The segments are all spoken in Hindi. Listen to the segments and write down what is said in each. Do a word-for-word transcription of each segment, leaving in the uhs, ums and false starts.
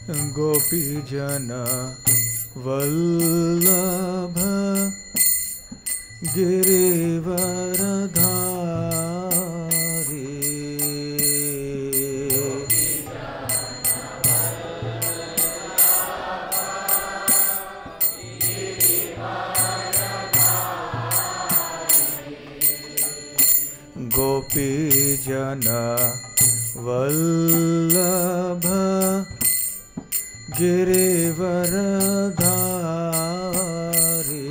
गोपीजन वल्लभ गिरिवरधारी गोपीजन वल्लभ गिरिवरधारी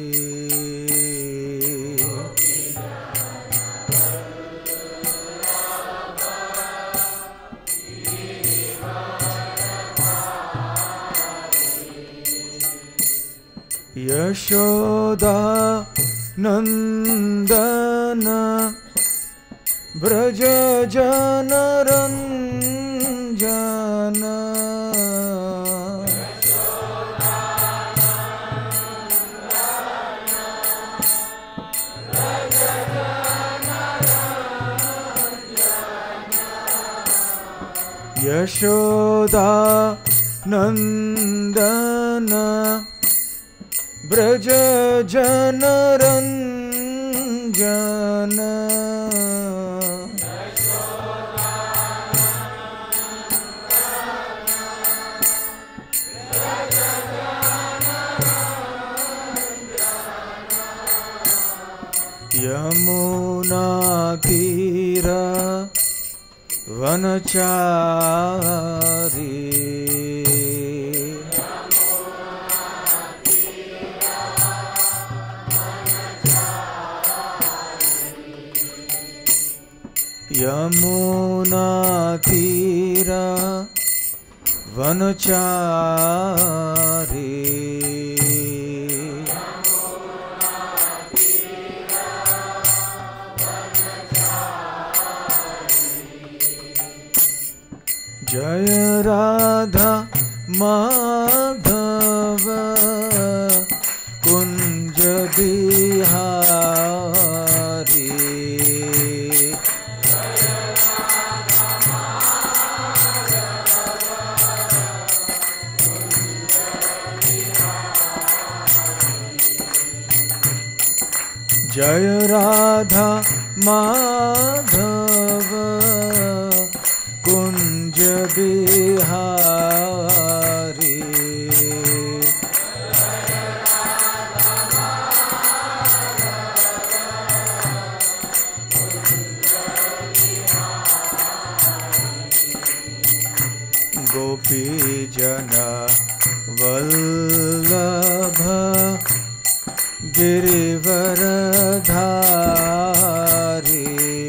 यशोदा नंदन ब्रज जनरंजन यशोदा नंदन ब्रज जनरंजन यमुना तीर वनचारी यमुना तीर वनचारी जय राधा माधव कुंज बिहारी जय राधा माधव कुंज बिहारी गोपी जन वल्लभ गिरिवरधारी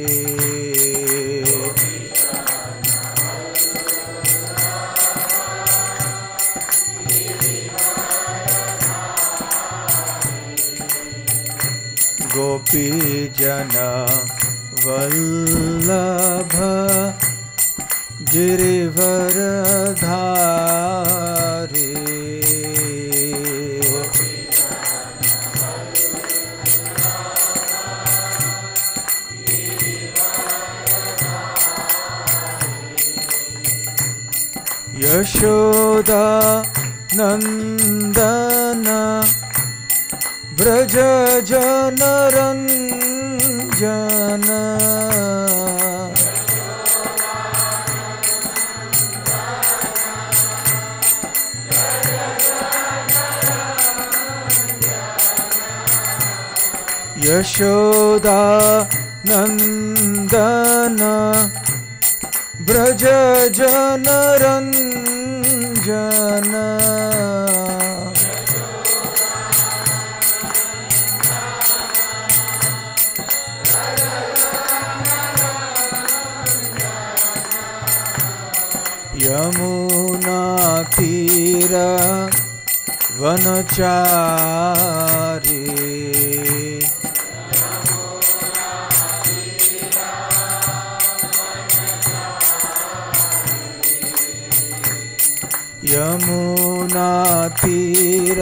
गोपी जन वल्लभ गिरिवरधारी यशोदा नंदन ब्रज जनरंजन यशोदा नंदन ब्रज जनरंजन यमुना तीर वनचारी यमुना तीर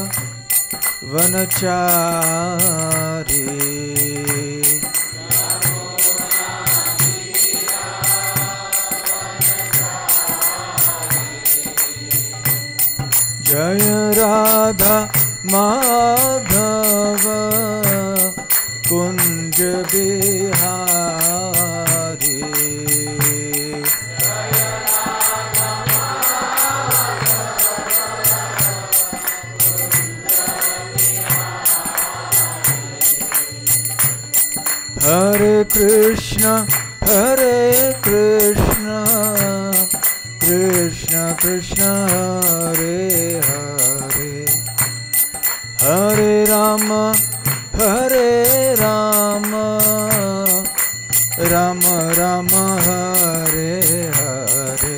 वनचारी जय राधा माधव कुंज बिहारी। हरे कृष्ण हरे कृष्ण कृष्ण कृष्ण हरे हरे, हरे राम हरे राम राम राम हरे हरे।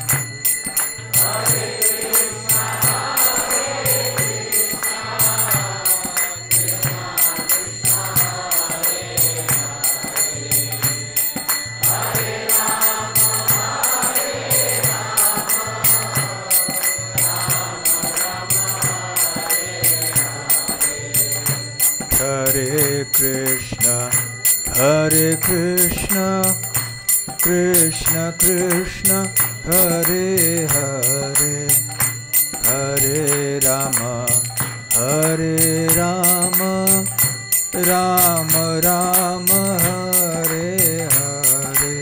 हरे कृष्ण हरे कृष्ण कृष्ण कृष्ण हरे हरे, हरे राम हरे राम राम राम हरे हरे।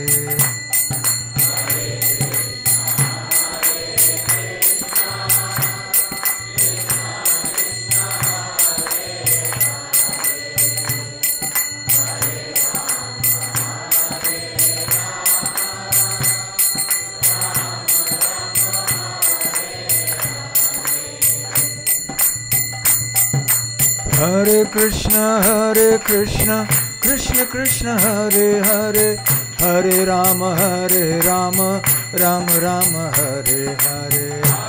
हरे कृष्ण हरे कृष्ण कृष्ण कृष्ण हरे हरे, हरे राम हरे राम राम राम हरे हरे।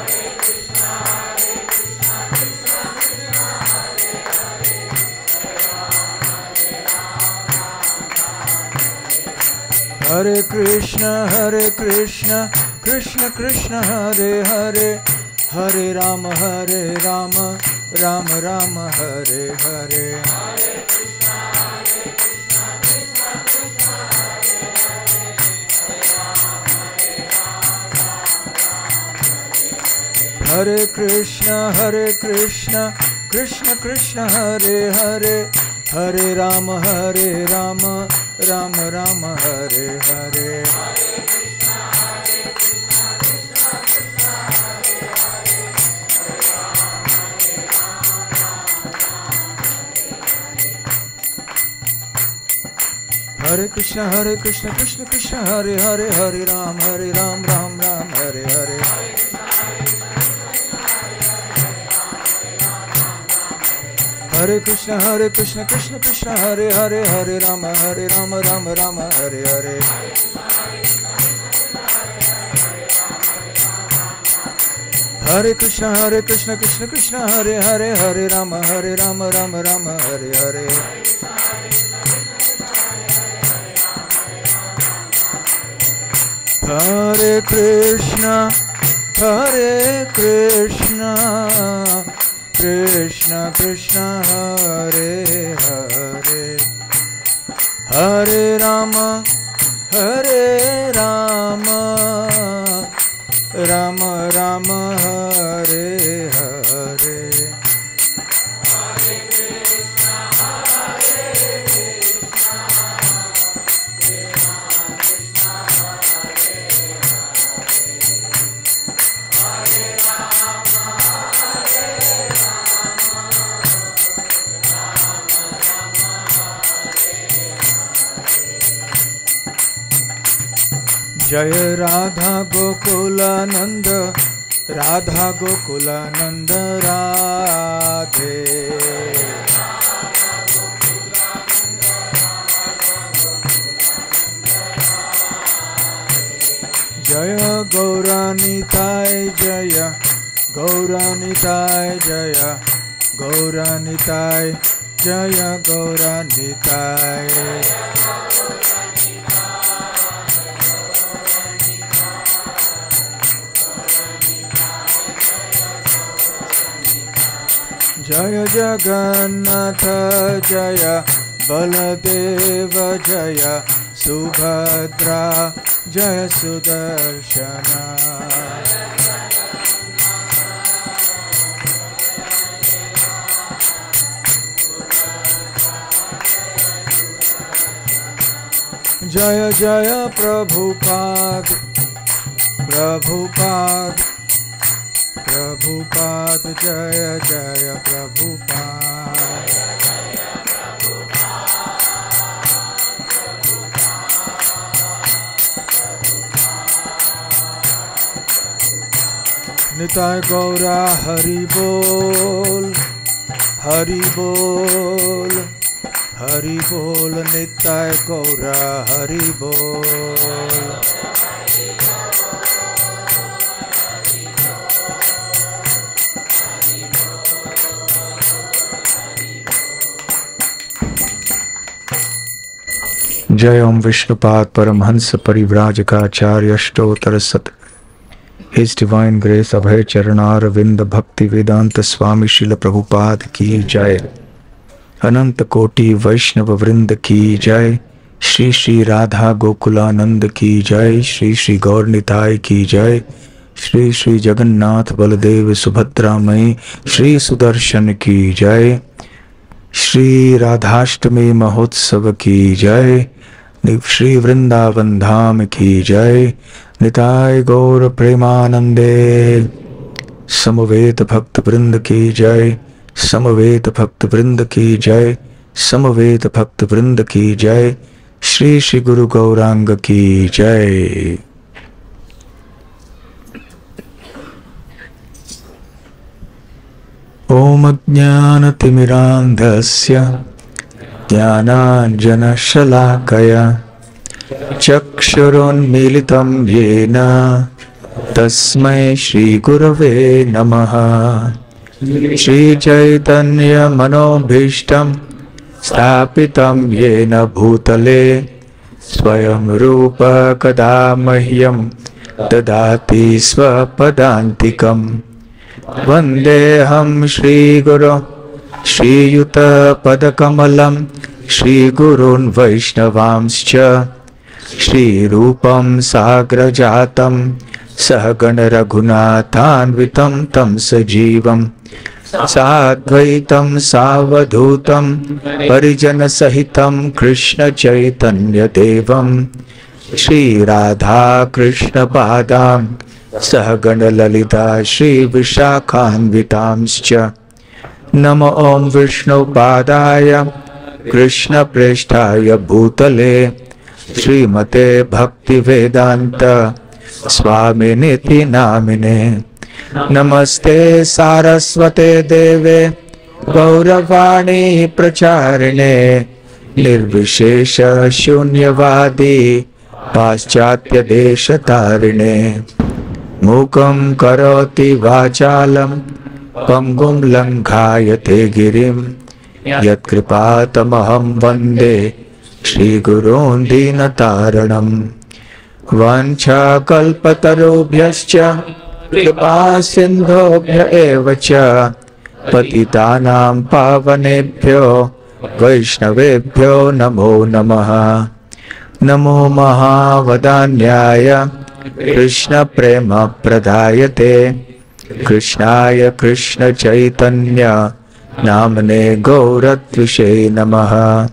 हरे कृष्ण हरे कृष्ण कृष्ण कृष्ण हरे हरे, हरे राम हरे राम राम राम हरे हरे। हरे कृष्ण हरे कृष्ण कृष्ण कृष्ण हरे हरे, हरे राम हरे राम राम राम हरे हरे। हरे कृष्ण हरे कृष्ण कृष्ण कृष्ण हरे हरे, हरे राम हरे राम राम राम हरे हरे। हरे कृष्ण हरे कृष्ण कृष्ण कृष्ण हरे हरे, हरे राम हरे राम राम राम हरे हरे। हरे कृष्ण हरे कृष्ण कृष्ण कृष्ण हरे हरे, हरे राम हरे राम राम राम हरे हरे। हरे कृष्ण हरे कृष्ण कृष्ण कृष्ण हरे हरे, हरे राम हरे राम राम राम हरे हरे। जय राधा गोकुलानंद राधा गोकुलानंद राधे। जय गौरानिताय जय गौरानिताय जय गौरानिताय जय गौरानिताय। जय जगन्नाथ जय बलदेव जय सुभद्रा जय सुदर्शन। जय जय प्रभुपाद प्रभुपाद प्रभुपाद जय जय प्रभुपाद। निताय गौरा हरि बोल हरि बोल हरि बोल निताय गौरा हरि बोल। जय ओम विष्णुपाद परमहंस परिव्राजकाचार्य अष्टोत्तर सत His Divine Grace अभय चरणार विंद भक्ति वेदांत स्वामी शिल प्रभुपाद की जय। अनंत कोटि वैष्णव वृंद की जय। श्री श्री राधा गोकुलानंद की जय। श्री श्री गौर निताय की जय। श्री श्री जगन्नाथ बलदेव सुभद्रा मई श्री सुदर्शन की जय। श्री राधाष्टमी महोत्सव की जय। श्री वृंदावन धाम की जय। निताय गौर प्रेमानंदे। समवेत भक्त वृंद की जय। समवेत भक्त वृंद की जय। समवेत भक्त वृंद की जय। श्री श्री गुरु गौरांग की जय। ओम ज्ञानतिमिरान्धस्य ज्ञानाञ्जनशलाकया चक्षुरुन्मीलितं येन तस्मै श्रीगुरवे नमः। श्रीचैतन्यमनोभीष्टं स्थापितं येन भूतले स्वयं रूप कदा मह्यं ददाति स्वपदान्तिकं। वन्देऽहं श्रीगुरो श्रीयुतपदकमलं श्रीगुरून् वैष्णवांश्च श्रीरूपं साग्रजातं सहगण रघुनाथान्वितं तं सजीवं साद्वैतं सावधूतं परिजनसहितं कृष्ण चैतन्यदेवं श्रीराधा कृष्णपादां सहगण ललिता श्रीविशाखान्वितांश्च। नमो ओं विष्णुपादाय कृष्णप्रेष्ठाय भूतले श्रीमते भक्तिवेदांत स्वामिनिति नामिने। नमस्ते सारस्वते देवे गौरवाणी प्रचारिणे निर्विशेष शून्यवादी पाश्चात्य देशतारिणे। मूकं करोति वाचालं पंगुं लंघायते गिरिं यत्कृपातमहं वन्दे श्रीगुरून् दीनतारणम्। वाञ्छाकल्पतरुभ्यश्च कृपा सिन्धुभ्य एव च पतितानां पावनेभ्यो वैष्णवेभ्यो नमो नमः। नमो महावदान्याय कृष्ण प्रेम प्रदायते कृष्णाय कृष्ण चैतन्य नामने गौरत्विषे नमः।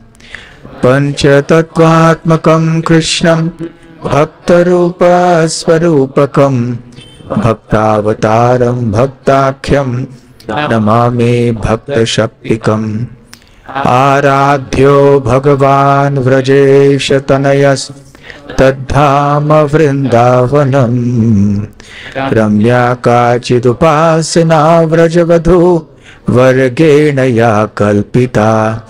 पंचतत्वात्मकं कृष्णं भक्तरूप स्वरूपकं भक्तावतारं भक्ताख्यं नमामि भक्तशक्तिकम्। आराध्यो भगवान् व्रजेशतनयस् तद्धाम वृन्दावनम्। रम्या काचिदुपासना व्रजवधू वर्गेण या कल्पिता।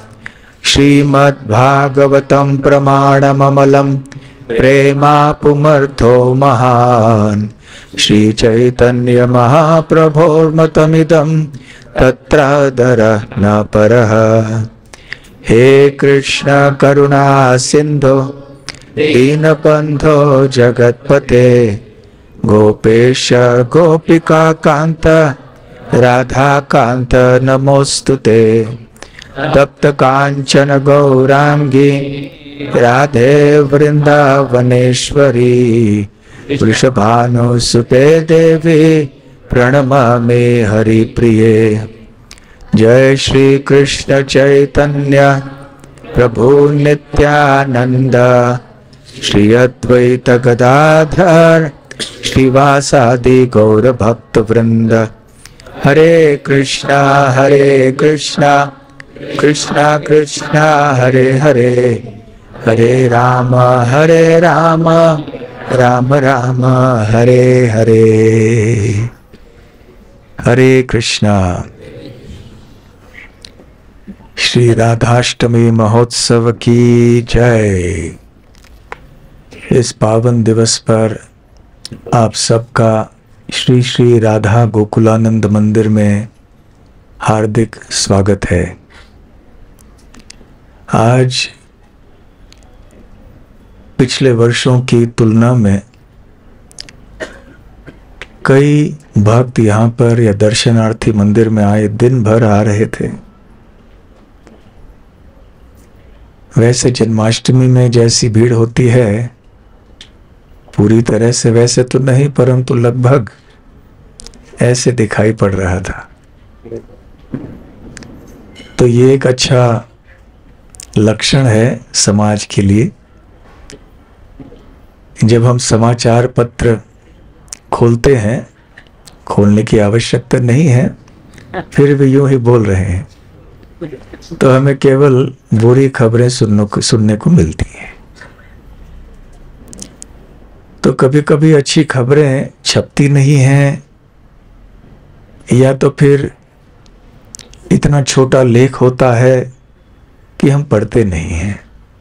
श्रीमद्भागवतं प्रमाणममलं प्रेमापुमर्थो महान्। श्रीचैतन्य महाप्रभोर्मतमिदं तत्रादरः न परः। हे कृष्ण करुणा सिन्धो दीनबन्धो जगत्पते गोपेश गोपिका कांत राधा कांत नमोस्तुते। तप्त कांचन गौरांगी राधे वृंदावनेश्वरी वृषभानुसुते देवी प्रणमामि हरिप्रिये। जय श्री कृष्ण चैतन्य प्रभु नित्यानंद श्री अद्वैत गदाधर श्रीवासादि गौर भक्त वृंद। हरे कृष्णा हरे कृष्णा कृष्णा कृष्णा हरे हरे, हरे राम हरे राम राम राम हरे हरे। हरे कृष्णा। श्री राधाष्टमी महोत्सव की जय। इस पावन दिवस पर आप सबका श्री श्री राधा गोकुलानंद मंदिर में हार्दिक स्वागत है। आज पिछले वर्षों की तुलना में कई भक्त यहाँ पर या दर्शनार्थी मंदिर में आए दिन भर आ रहे थे। वैसे जन्माष्टमी में जैसी भीड़ होती है पूरी तरह से वैसे तो नहीं, परंतु लगभग ऐसे दिखाई पड़ रहा था। तो ये एक अच्छा लक्षण है समाज के लिए। जब हम समाचार पत्र खोलते हैं, खोलने की आवश्यकता नहीं है, फिर भी यूं ही बोल रहे हैं, तो हमें केवल बुरी खबरें सुनने को सुनने को मिलती हैं। तो कभी कभी अच्छी खबरें छपती नहीं हैं, या तो फिर इतना छोटा लेख होता है कि हम पढ़ते नहीं हैं।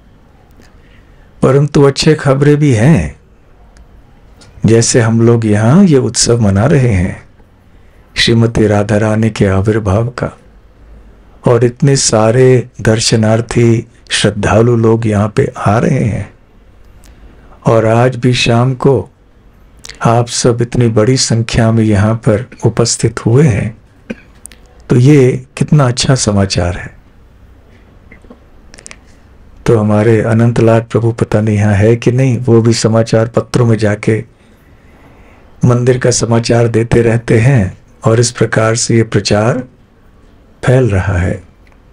परंतु अच्छे खबरें भी हैं, जैसे हम लोग यहाँ ये उत्सव मना रहे हैं श्रीमती राधा रानी के आविर्भाव का, और इतने सारे दर्शनार्थी श्रद्धालु लोग यहाँ पे आ रहे हैं। और आज भी शाम को आप सब इतनी बड़ी संख्या में यहाँ पर उपस्थित हुए हैं, तो ये कितना अच्छा समाचार है। तो हमारे अनंतलाल प्रभु पता नहीं यहाँ है कि नहीं, वो भी समाचार पत्रों में जाके मंदिर का समाचार देते रहते हैं, और इस प्रकार से ये प्रचार फैल रहा है।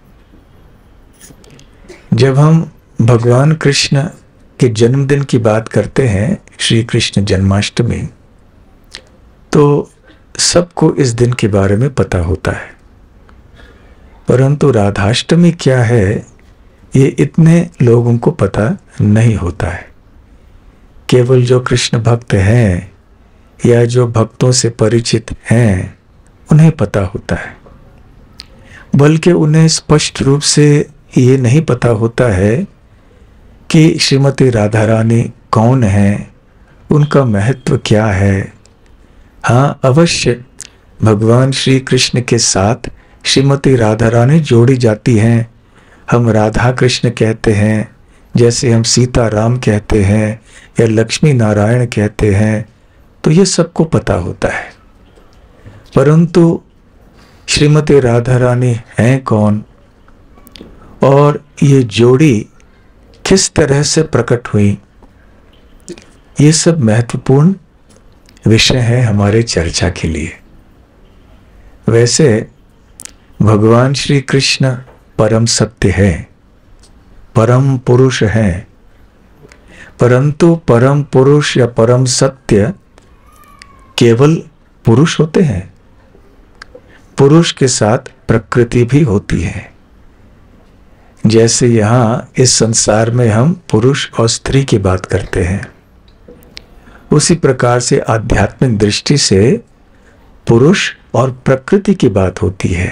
जब हम भगवान कृष्ण के जन्मदिन की बात करते हैं, श्री कृष्ण जन्माष्टमी, तो सबको इस दिन के बारे में पता होता है। परंतु राधाष्टमी क्या है, ये इतने लोगों को पता नहीं होता है। केवल जो कृष्ण भक्त हैं या जो भक्तों से परिचित हैं उन्हें पता होता है, बल्कि उन्हें स्पष्ट रूप से ये नहीं पता होता है कि श्रीमती राधा रानी कौन है, उनका महत्व क्या है। हाँ, अवश्य भगवान श्री कृष्ण के साथ श्रीमती राधा रानी जोड़ी जाती हैं। हम राधा कृष्ण कहते हैं, जैसे हम सीता राम कहते हैं या लक्ष्मी नारायण कहते हैं, तो ये सबको पता होता है। परंतु श्रीमती राधा रानी हैं कौन, और ये जोड़ी किस तरह से प्रकट हुई, ये सब महत्वपूर्ण विषय है हमारे चर्चा के लिए। वैसे भगवान श्री कृष्ण परम सत्य है, परम पुरुष है, परंतु परम पुरुष या परम सत्य केवल पुरुष होते हैं। पुरुष के साथ प्रकृति भी होती है। जैसे यहाँ इस संसार में हम पुरुष और स्त्री की बात करते हैं, उसी प्रकार से आध्यात्मिक दृष्टि से पुरुष और प्रकृति की बात होती है।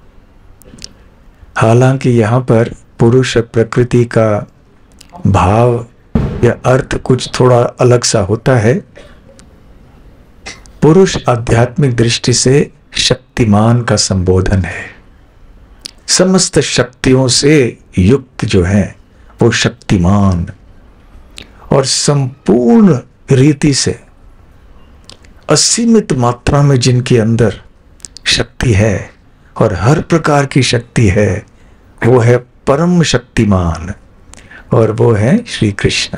हालांकि यहाँ पर पुरुष और प्रकृति का भाव या अर्थ कुछ थोड़ा अलग सा होता है। पुरुष आध्यात्मिक दृष्टि से शक्तिमान का संबोधन है। समस्त शक्तियों से युक्त जो है वो शक्तिमान, और संपूर्ण रीति से असीमित मात्रा में जिनके अंदर शक्ति है और हर प्रकार की शक्ति है, वो है परम शक्तिमान, और वो है श्री कृष्ण।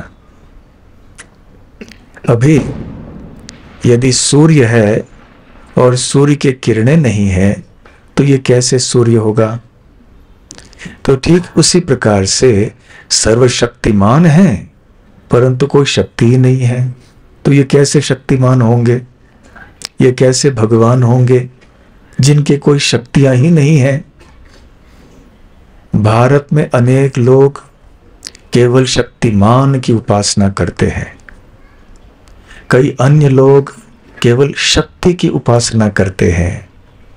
अभी यदि सूर्य है और सूर्य के किरणें नहीं है, तो ये कैसे सूर्य होगा? तो ठीक उसी प्रकार से सर्वशक्तिमान है, परंतु कोई शक्ति ही नहीं है, तो ये कैसे शक्तिमान होंगे, ये कैसे भगवान होंगे जिनके कोई शक्तियां ही नहीं है। भारत में अनेक लोग केवल शक्तिमान की उपासना करते हैं, कई अन्य लोग केवल शक्ति की उपासना करते हैं,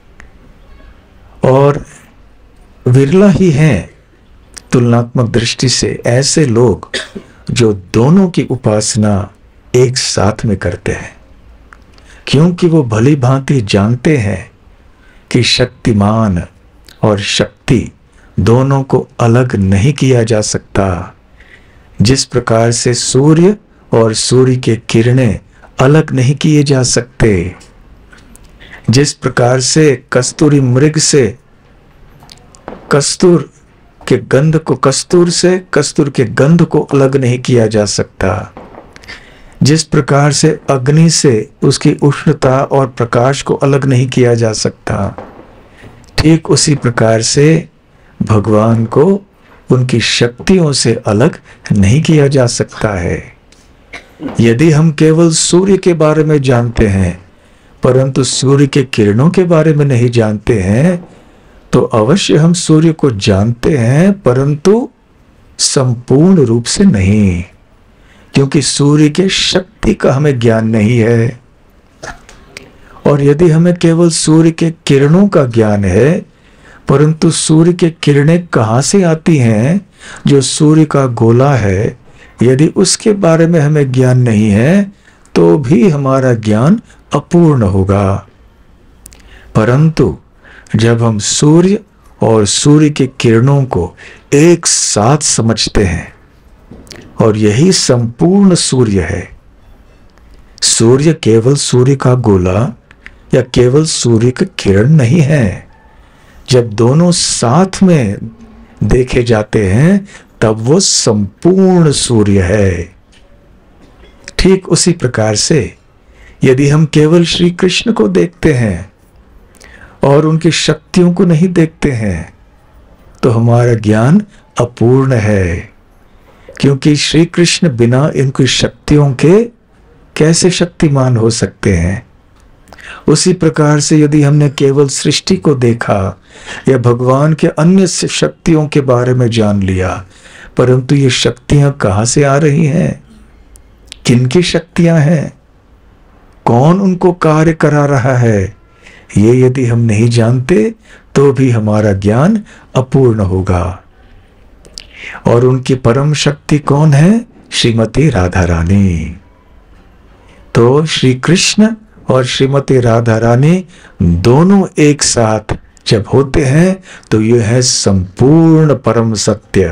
और विरला ही हैं तुलनात्मक दृष्टि से ऐसे लोग जो दोनों की उपासना एक साथ में करते हैं, क्योंकि वो भली भांति जानते हैं कि शक्तिमान और शक्ति दोनों को अलग नहीं किया जा सकता। जिस प्रकार से सूर्य और सूर्य के किरणें अलग नहीं किए जा सकते, जिस प्रकार से कस्तूरी मृग से कस्तूर के गंध को कस्तूर से कस्तूर के गंध को अलग नहीं किया जा सकता, जिस प्रकार से अग्नि से उसकी उष्णता और प्रकाश को अलग नहीं किया जा सकता, ठीक उसी प्रकार से भगवान को उनकी शक्तियों से अलग नहीं किया जा सकता है। यदि हम केवल सूर्य के बारे में जानते हैं परंतु सूर्य के किरणों के बारे में नहीं जानते हैं, तो अवश्य हम सूर्य को जानते हैं परंतु संपूर्ण रूप से नहीं, क्योंकि सूर्य के शक्ति का हमें ज्ञान नहीं है। और यदि हमें केवल सूर्य के किरणों का ज्ञान है परंतु सूर्य के किरणें कहाँ से आती हैं, जो सूर्य का गोला है, यदि उसके बारे में हमें ज्ञान नहीं है तो भी हमारा ज्ञान अपूर्ण होगा। परंतु जब हम सूर्य और सूर्य के किरणों को एक साथ समझते हैं, और यही संपूर्ण सूर्य है, सूर्य केवल सूर्य का गोला या केवल सूर्य का किरण नहीं है। जब दोनों साथ में देखे जाते हैं तब वो संपूर्ण सूर्य है। ठीक उसी प्रकार से यदि हम केवल श्री कृष्ण को देखते हैं और उनकी शक्तियों को नहीं देखते हैं तो हमारा ज्ञान अपूर्ण है, क्योंकि श्री कृष्ण बिना इनकी शक्तियों के कैसे शक्तिमान हो सकते हैं। उसी प्रकार से यदि हमने केवल सृष्टि को देखा या भगवान के अन्य शक्तियों के बारे में जान लिया, परंतु ये शक्तियां कहां से आ रही हैं, किनकी शक्तियां हैं, कौन उनको कार्य करा रहा है, ये यदि हम नहीं जानते तो भी हमारा ज्ञान अपूर्ण होगा। और उनकी परम शक्ति कौन है? श्रीमती राधा रानी। तो श्री कृष्ण और श्रीमती राधा रानी दोनों एक साथ जब होते हैं तो यह है संपूर्ण परम सत्य।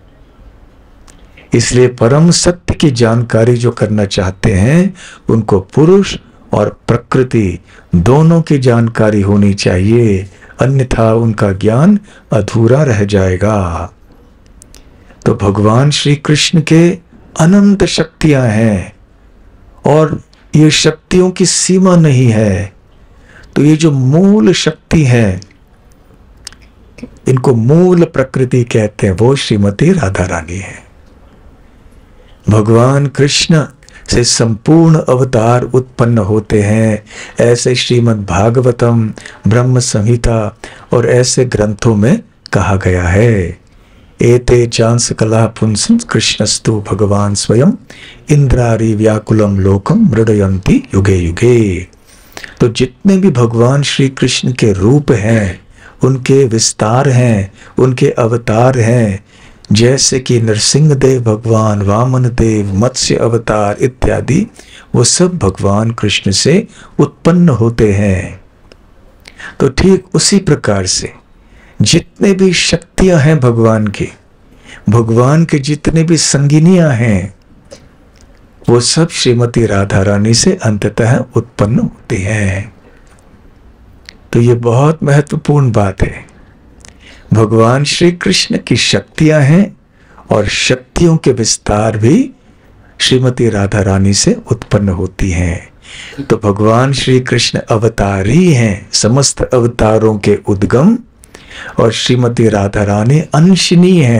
इसलिए परम सत्य की जानकारी जो करना चाहते हैं उनको पुरुष और प्रकृति दोनों की जानकारी होनी चाहिए, अन्यथा उनका ज्ञान अधूरा रह जाएगा। तो भगवान श्री कृष्ण के अनंत शक्तियां हैं और ये शक्तियों की सीमा नहीं है। तो ये जो मूल शक्ति है, इनको मूल प्रकृति कहते हैं, वो श्रीमती राधा रानी है। भगवान कृष्ण से संपूर्ण अवतार उत्पन्न होते हैं, ऐसे श्रीमद् भागवतम, ब्रह्म संहिता और ऐसे ग्रंथों में कहा गया है। एते चांस कला पुंसं कृष्णस्तु भगवान स्वयं इंद्रारी व्याकुलम लोकम मृडयन्ति युगे युगे। तो जितने भी भगवान श्री कृष्ण के रूप हैं, उनके विस्तार हैं, उनके अवतार हैं, जैसे कि नरसिंह देव भगवान, वामन देव, मत्स्य अवतार इत्यादि, वो सब भगवान कृष्ण से उत्पन्न होते हैं। तो ठीक उसी प्रकार से जितने भी शक्तियां हैं भगवान की, भगवान के जितने भी संगिनियां हैं, वो सब श्रीमती राधा रानी से अंततः उत्पन्न होती हैं। तो ये बहुत महत्वपूर्ण बात है। भगवान श्री कृष्ण की शक्तियां हैं और शक्तियों के विस्तार भी श्रीमती राधा रानी से उत्पन्न होती हैं। तो भगवान श्री कृष्ण अवतारी हैं, समस्त अवतारों के उद्गम, और श्रीमती राधा रानी अंशनी है,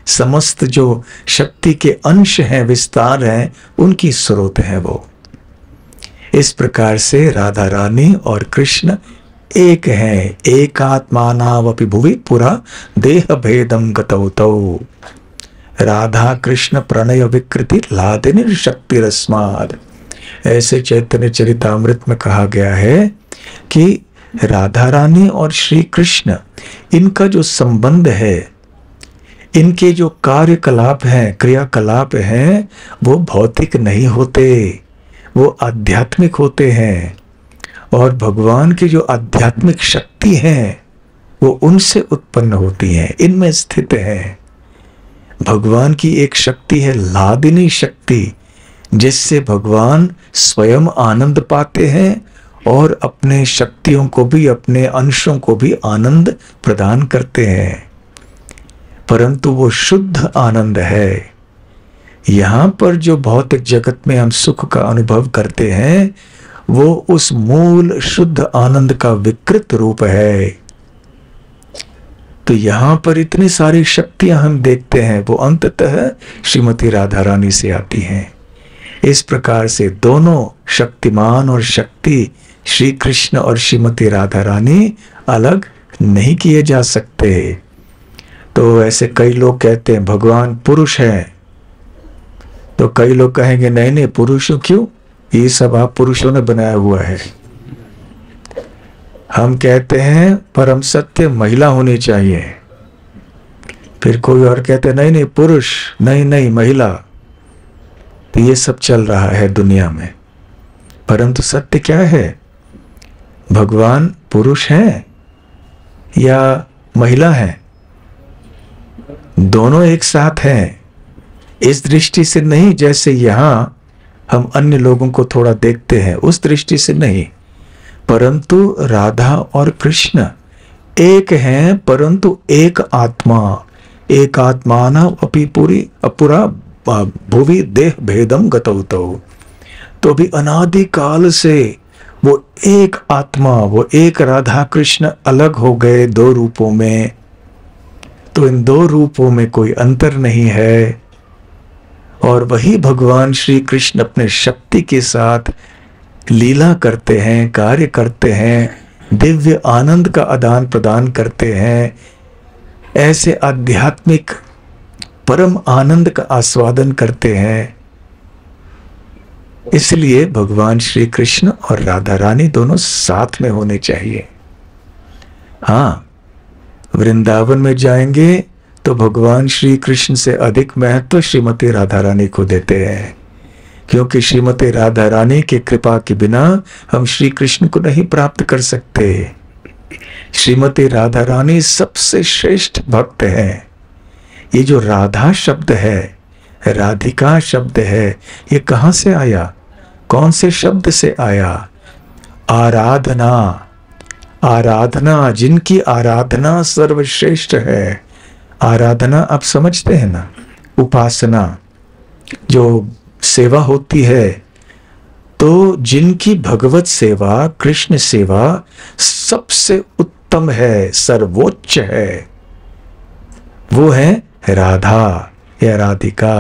समस्त जो शक्ति के अंश हैं, विस्तार हैं, उनकी स्रोत है वो। इस प्रकार से राधा रानी और कृष्ण एक हैं। एकात्मानावपि भुवि पुरा देह भेदम गतौ तौ। राधा कृष्ण प्रणय विकृति लादिनी शक्तिरस्माद्। ऐसे चैतन्य चरितामृत में कहा गया है कि राधा रानी और श्री कृष्ण, इनका जो संबंध है, इनके जो कार्यकलाप हैं, क्रियाकलाप हैं, वो भौतिक नहीं होते, वो आध्यात्मिक होते हैं। और भगवान की जो आध्यात्मिक शक्ति है वो उनसे उत्पन्न होती है, इनमें स्थित है। भगवान की एक शक्ति है लादिनी शक्ति, जिससे भगवान स्वयं आनंद पाते हैं और अपने शक्तियों को भी, अपने अंशों को भी आनंद प्रदान करते हैं, परंतु वो शुद्ध आनंद है। यहां पर जो भौतिक जगत में हम सुख का अनुभव करते हैं वो उस मूल शुद्ध आनंद का विकृत रूप है। तो यहां पर इतनी सारी शक्तियां हम देखते हैं, वो अंततः श्रीमती राधा रानी से आती हैं। इस प्रकार से दोनों शक्तिमान और शक्ति, श्री कृष्ण और श्रीमती राधा रानी, अलग नहीं किए जा सकते। तो ऐसे कई लोग कहते हैं भगवान पुरुष है, तो कई लोग कहेंगे नहीं नहीं पुरुष क्यों, ये सब आप पुरुषों ने बनाया हुआ है। हम कहते हैं परम सत्य महिला होनी चाहिए, फिर कोई और कहते हैं नहीं नहीं पुरुष, नहीं नहीं महिला। तो ये सब चल रहा है दुनिया में, परंतु सत्य क्या है? भगवान पुरुष हैं या महिला हैं? दोनों एक साथ हैं। इस दृष्टि से नहीं जैसे यहां हम अन्य लोगों को थोड़ा देखते हैं, उस दृष्टि से नहीं, परंतु राधा और कृष्ण एक हैं, परंतु एक आत्मा। एक आत्माना अपि पूरी अपुरा भुवि देह भेदम गतौ तौ। तो भी अनादि काल से वो एक आत्मा, वो एक राधा कृष्ण अलग हो गए दो रूपों में। तो इन दो रूपों में कोई अंतर नहीं है। और वही भगवान श्री कृष्ण अपने शक्ति के साथ लीला करते हैं, कार्य करते हैं, दिव्य आनंद का आदान प्रदान करते हैं। ऐसे आध्यात्मिक परम आनंद का आस्वादन करते हैं। इसलिए भगवान श्री कृष्ण और राधा रानी दोनों साथ में होने चाहिए। हाँ, वृंदावन में जाएंगे तो भगवान श्री कृष्ण से अधिक महत्व श्रीमती राधा रानी को देते हैं, क्योंकि श्रीमती राधा रानी की कृपा के बिना हम श्री कृष्ण को नहीं प्राप्त कर सकते। श्रीमती राधा रानी सबसे श्रेष्ठ भक्त है। ये जो राधा शब्द है, राधिका शब्द है, ये कहां से आया? कौन से शब्द से आया? आराधना। आराधना, जिनकी आराधना सर्वश्रेष्ठ है। आराधना आप समझते हैं ना, उपासना जो सेवा होती है, तो जिनकी भगवत सेवा, कृष्ण सेवा सबसे उत्तम है, सर्वोच्च है, वो है राधा या राधिका।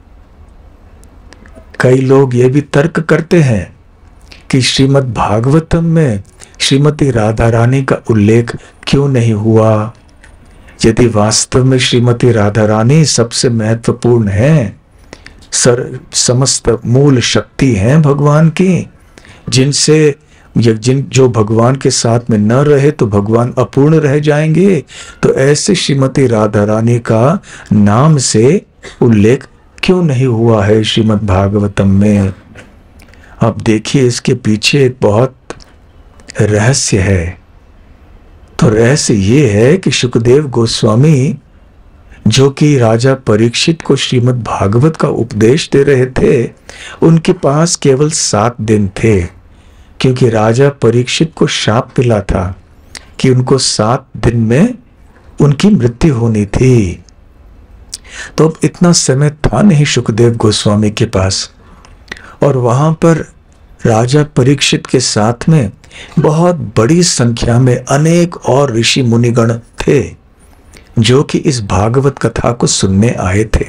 कई लोग ये भी तर्क करते हैं कि श्रीमद् भागवतम में श्रीमती राधा रानी का उल्लेख क्यों नहीं हुआ? यदि वास्तव में श्रीमती राधा रानी सबसे महत्वपूर्ण है, सर समस्त मूल शक्ति हैं भगवान की, जिनसे जिन जो भगवान के साथ में न रहे तो भगवान अपूर्ण रह जाएंगे, तो ऐसे श्रीमती राधा रानी का नाम से उल्लेख क्यों नहीं हुआ है श्रीमद् भागवतम में? अब देखिए, इसके पीछे एक बहुत रहस्य है। तो रहस्य ये है कि शुकदेव गोस्वामी, जो कि राजा परीक्षित को श्रीमद् भागवत का उपदेश दे रहे थे, उनके पास केवल सात दिन थे, क्योंकि राजा परीक्षित को शाप मिला था कि उनको सात दिन में उनकी मृत्यु होनी थी। तो अब इतना समय था नहीं शुकदेव गोस्वामी के पास, और वहां पर राजा परीक्षित के साथ में बहुत बड़ी संख्या में अनेक और ऋषि मुनिगण थे। जो कि इस भागवत कथा को सुनने आए थे।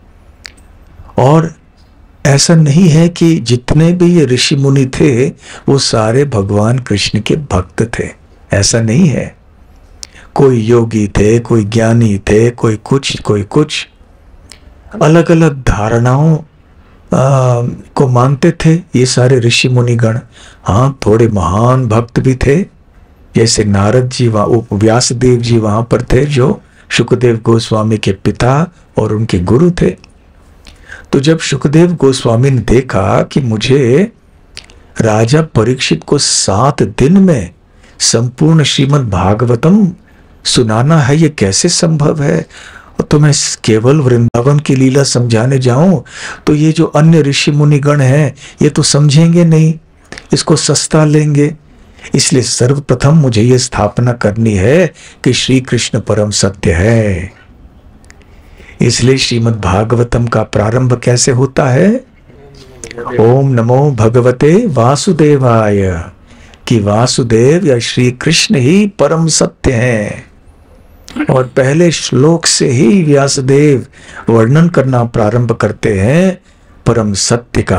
और ऐसा नहीं है कि जितने भी ये ऋषि मुनि थे वो सारे भगवान कृष्ण के भक्त थे, ऐसा नहीं है। कोई योगी थे, कोई ज्ञानी थे, कोई कुछ कोई कुछ, अलग अलग धारणाओं आ, को मानते थे ये सारे ऋषि मुनिगण। हाँ, थोड़े महान भक्त भी थे, जैसे नारद जी वहाँ, व्यासदेव जी वहां पर थे, जो शुकदेव गोस्वामी के पिता और उनके गुरु थे। तो जब शुकदेव गोस्वामी ने देखा कि मुझे राजा परीक्षित को सात दिन में संपूर्ण श्रीमद् भागवतम सुनाना है, ये कैसे संभव है, तो मैं केवल वृंदावन की लीला समझाने जाऊं तो ये जो अन्य ऋषि मुनिगण हैं ये तो समझेंगे नहीं, इसको सस्ता लेंगे। इसलिए सर्वप्रथम मुझे ये स्थापना करनी है कि श्री कृष्ण परम सत्य है। इसलिए श्रीमद् भागवतम का प्रारंभ कैसे होता है? ओम नमो भगवते वासुदेवाय, कि वासुदेव या श्री कृष्ण ही परम सत्य हैं। और पहले श्लोक से ही व्यासदेव वर्णन करना प्रारंभ करते हैं परम सत्य का,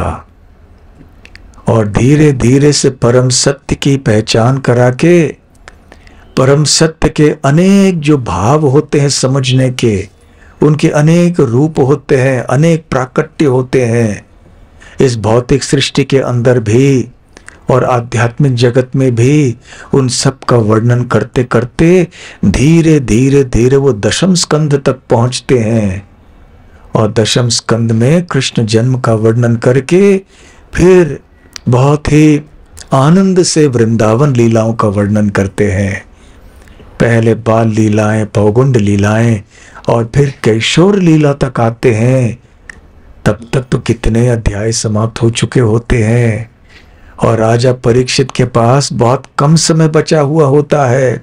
और धीरे धीरे से परम सत्य की पहचान करा के, परम सत्य के अनेक जो भाव होते हैं समझने के, उनके अनेक रूप होते हैं, अनेक प्राकट्य होते हैं इस भौतिक सृष्टि के अंदर भी और आध्यात्मिक जगत में भी, उन सब का वर्णन करते करते धीरे धीरे धीरे वो दशम स्कंद तक पहुंचते हैं। और दशम स्कंद में कृष्ण जन्म का वर्णन करके फिर बहुत ही आनंद से वृंदावन लीलाओं का वर्णन करते हैं। पहले बाल लीलाएं, पौगुंड लीलाएं, और फिर कैशोर लीला तक आते हैं। तब तक तो कितने अध्याय समाप्त हो चुके होते हैं और राजा परीक्षित के पास बहुत कम समय बचा हुआ होता है।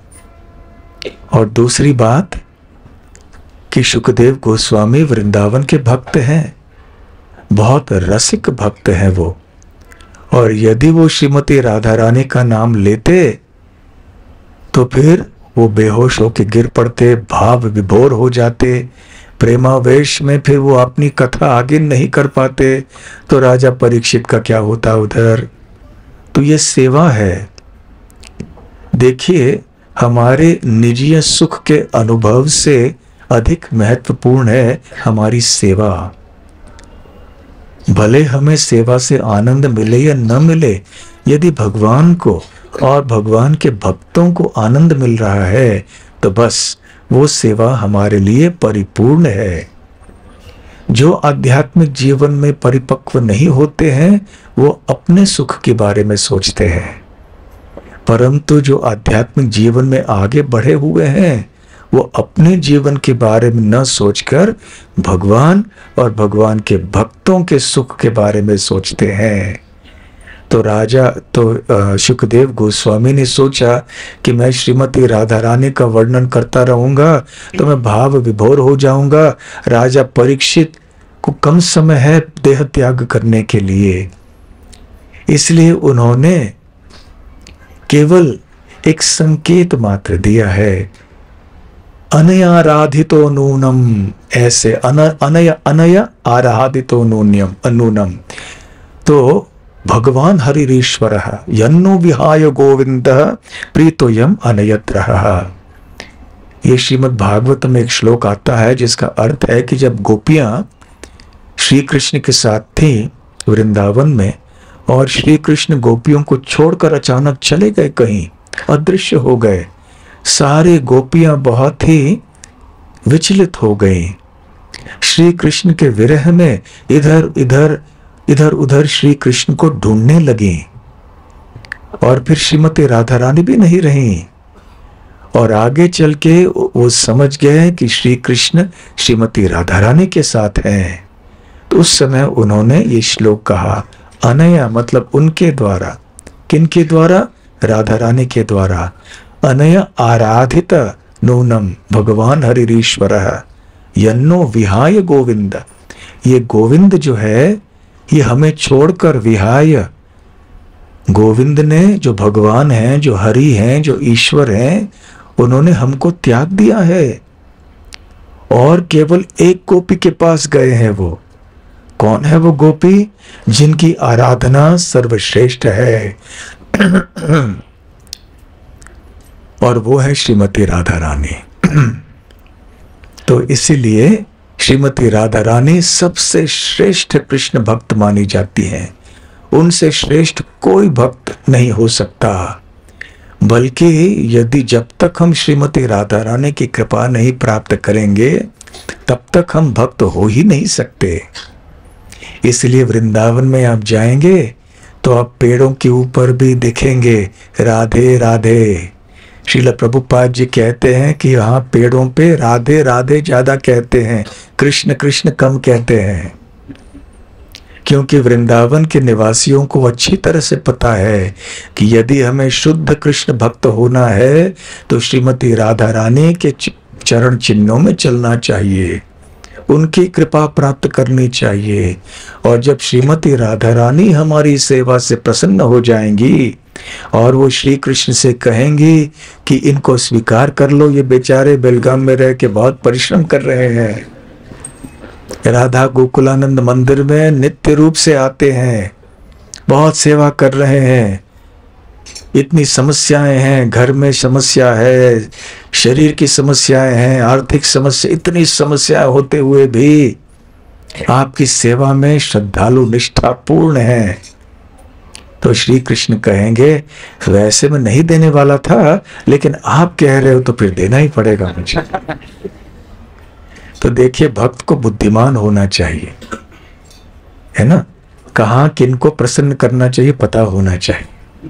और दूसरी बात कि शुकदेव गोस्वामी वृंदावन के भक्त हैं, बहुत रसिक भक्त हैं वो। और यदि वो श्रीमती राधा रानी का नाम लेते तो फिर वो बेहोश होकर गिर पड़ते, भाव विभोर हो जाते, प्रेमावेश में फिर वो अपनी कथा आगे नहीं कर पाते, तो राजा परीक्षित का क्या होता उधर। तो ये सेवा है। देखिए, हमारे निजी सुख के अनुभव से अधिक महत्वपूर्ण है हमारी सेवा। भले हमें सेवा से आनंद मिले या न मिले, यदि भगवान को और भगवान के भक्तों को आनंद मिल रहा है तो बस वो सेवा हमारे लिए परिपूर्ण है। जो आध्यात्मिक जीवन में परिपक्व नहीं होते हैं वो अपने सुख के बारे में सोचते हैं, परंतु जो आध्यात्मिक जीवन में आगे बढ़े हुए हैं वो अपने जीवन के बारे में न सोचकर भगवान और भगवान के भक्तों के सुख के बारे में सोचते हैं। तो राजा तो शुकदेव गोस्वामी ने सोचा कि मैं श्रीमती राधा रानी का वर्णन करता रहूंगा तो मैं भाव विभोर हो जाऊंगा। राजा परीक्षित को कम समय है देह त्याग करने के लिए, इसलिए उन्होंने केवल एक संकेत मात्र दिया है, अनयाराधितो नूनम, ऐसे अन, अनय अनय आराधितो नून्यम अनूनम। तो भगवान हरिरीश्वर यन्नो विहाय गोविंद प्रीतोयम अनयत्रः। ये श्रीमद् भागवत में एक श्लोक आता है जिसका अर्थ है कि जब गोपियां श्री कृष्ण के साथ थी वृंदावन में और श्री कृष्ण गोपियों को छोड़कर अचानक चले गए, कहीं अदृश्य हो गए, सारे गोपियां बहुत ही विचलित हो गईं। श्री कृष्ण के विरह में इधर इधर इधर उधर श्री कृष्ण को ढूंढने लगी और फिर श्रीमती राधा रानी भी नहीं रही। और आगे चल के वो समझ गए कि श्री कृष्ण श्रीमती राधा रानी के साथ हैं। तो उस समय उन्होंने ये श्लोक कहा, अनया मतलब उनके द्वारा, किनके द्वारा? राधा रानी के द्वारा। अनया आराधित नूनम भगवान हरिरीश्वर यन्नो विहाय गोविंद। ये गोविंद जो है ये हमें छोड़कर, विहाय गोविंद ने, जो भगवान हैं, जो हरि हैं, जो ईश्वर हैं, उन्होंने हमको त्याग दिया है। और केवल एक गोपी के पास गए हैं। वो कौन है? वो गोपी जिनकी आराधना सर्वश्रेष्ठ है और वो है श्रीमती राधा रानी। तो इसीलिए श्रीमती राधा रानी सबसे श्रेष्ठ कृष्ण भक्त मानी जाती हैं। उनसे श्रेष्ठ कोई भक्त नहीं हो सकता। बल्कि यदि जब तक हम श्रीमती राधा रानी की कृपा नहीं प्राप्त करेंगे तब तक हम भक्त हो ही नहीं सकते। इसलिए वृंदावन में आप जाएंगे तो आप पेड़ों के ऊपर भी दिखेंगे राधे राधे। श्रील प्रभुपाद जी कहते हैं कि यहाँ पेड़ों पे राधे राधे ज्यादा कहते हैं, कृष्ण कृष्ण कम कहते हैं, क्योंकि वृंदावन के निवासियों को अच्छी तरह से पता है कि यदि हमें शुद्ध कृष्ण भक्त होना है तो श्रीमती राधा रानी के चरण चिन्हों में चलना चाहिए, उनकी कृपा प्राप्त करनी चाहिए। और जब श्रीमती राधा रानी हमारी सेवा से प्रसन्न हो जाएंगी और वो श्री कृष्ण से कहेंगी कि इनको स्वीकार कर लो, ये बेचारे बेलगाम में रह के बहुत परिश्रम कर रहे हैं, राधा गोकुलानंद मंदिर में नित्य रूप से आते हैं, बहुत सेवा कर रहे हैं, इतनी समस्याएं हैं, घर में समस्या है, शरीर की समस्याएं हैं, आर्थिक समस्या, इतनी समस्याएं होते हुए भी आपकी सेवा में श्रद्धालु निष्ठापूर्ण है। तो श्री कृष्ण कहेंगे वैसे मैं नहीं देने वाला था, लेकिन आप कह रहे हो तो फिर देना ही पड़ेगा मुझे। तो देखिए, भक्त को बुद्धिमान होना चाहिए, है ना, कहाँ किनको प्रसन्न करना चाहिए पता होना चाहिए।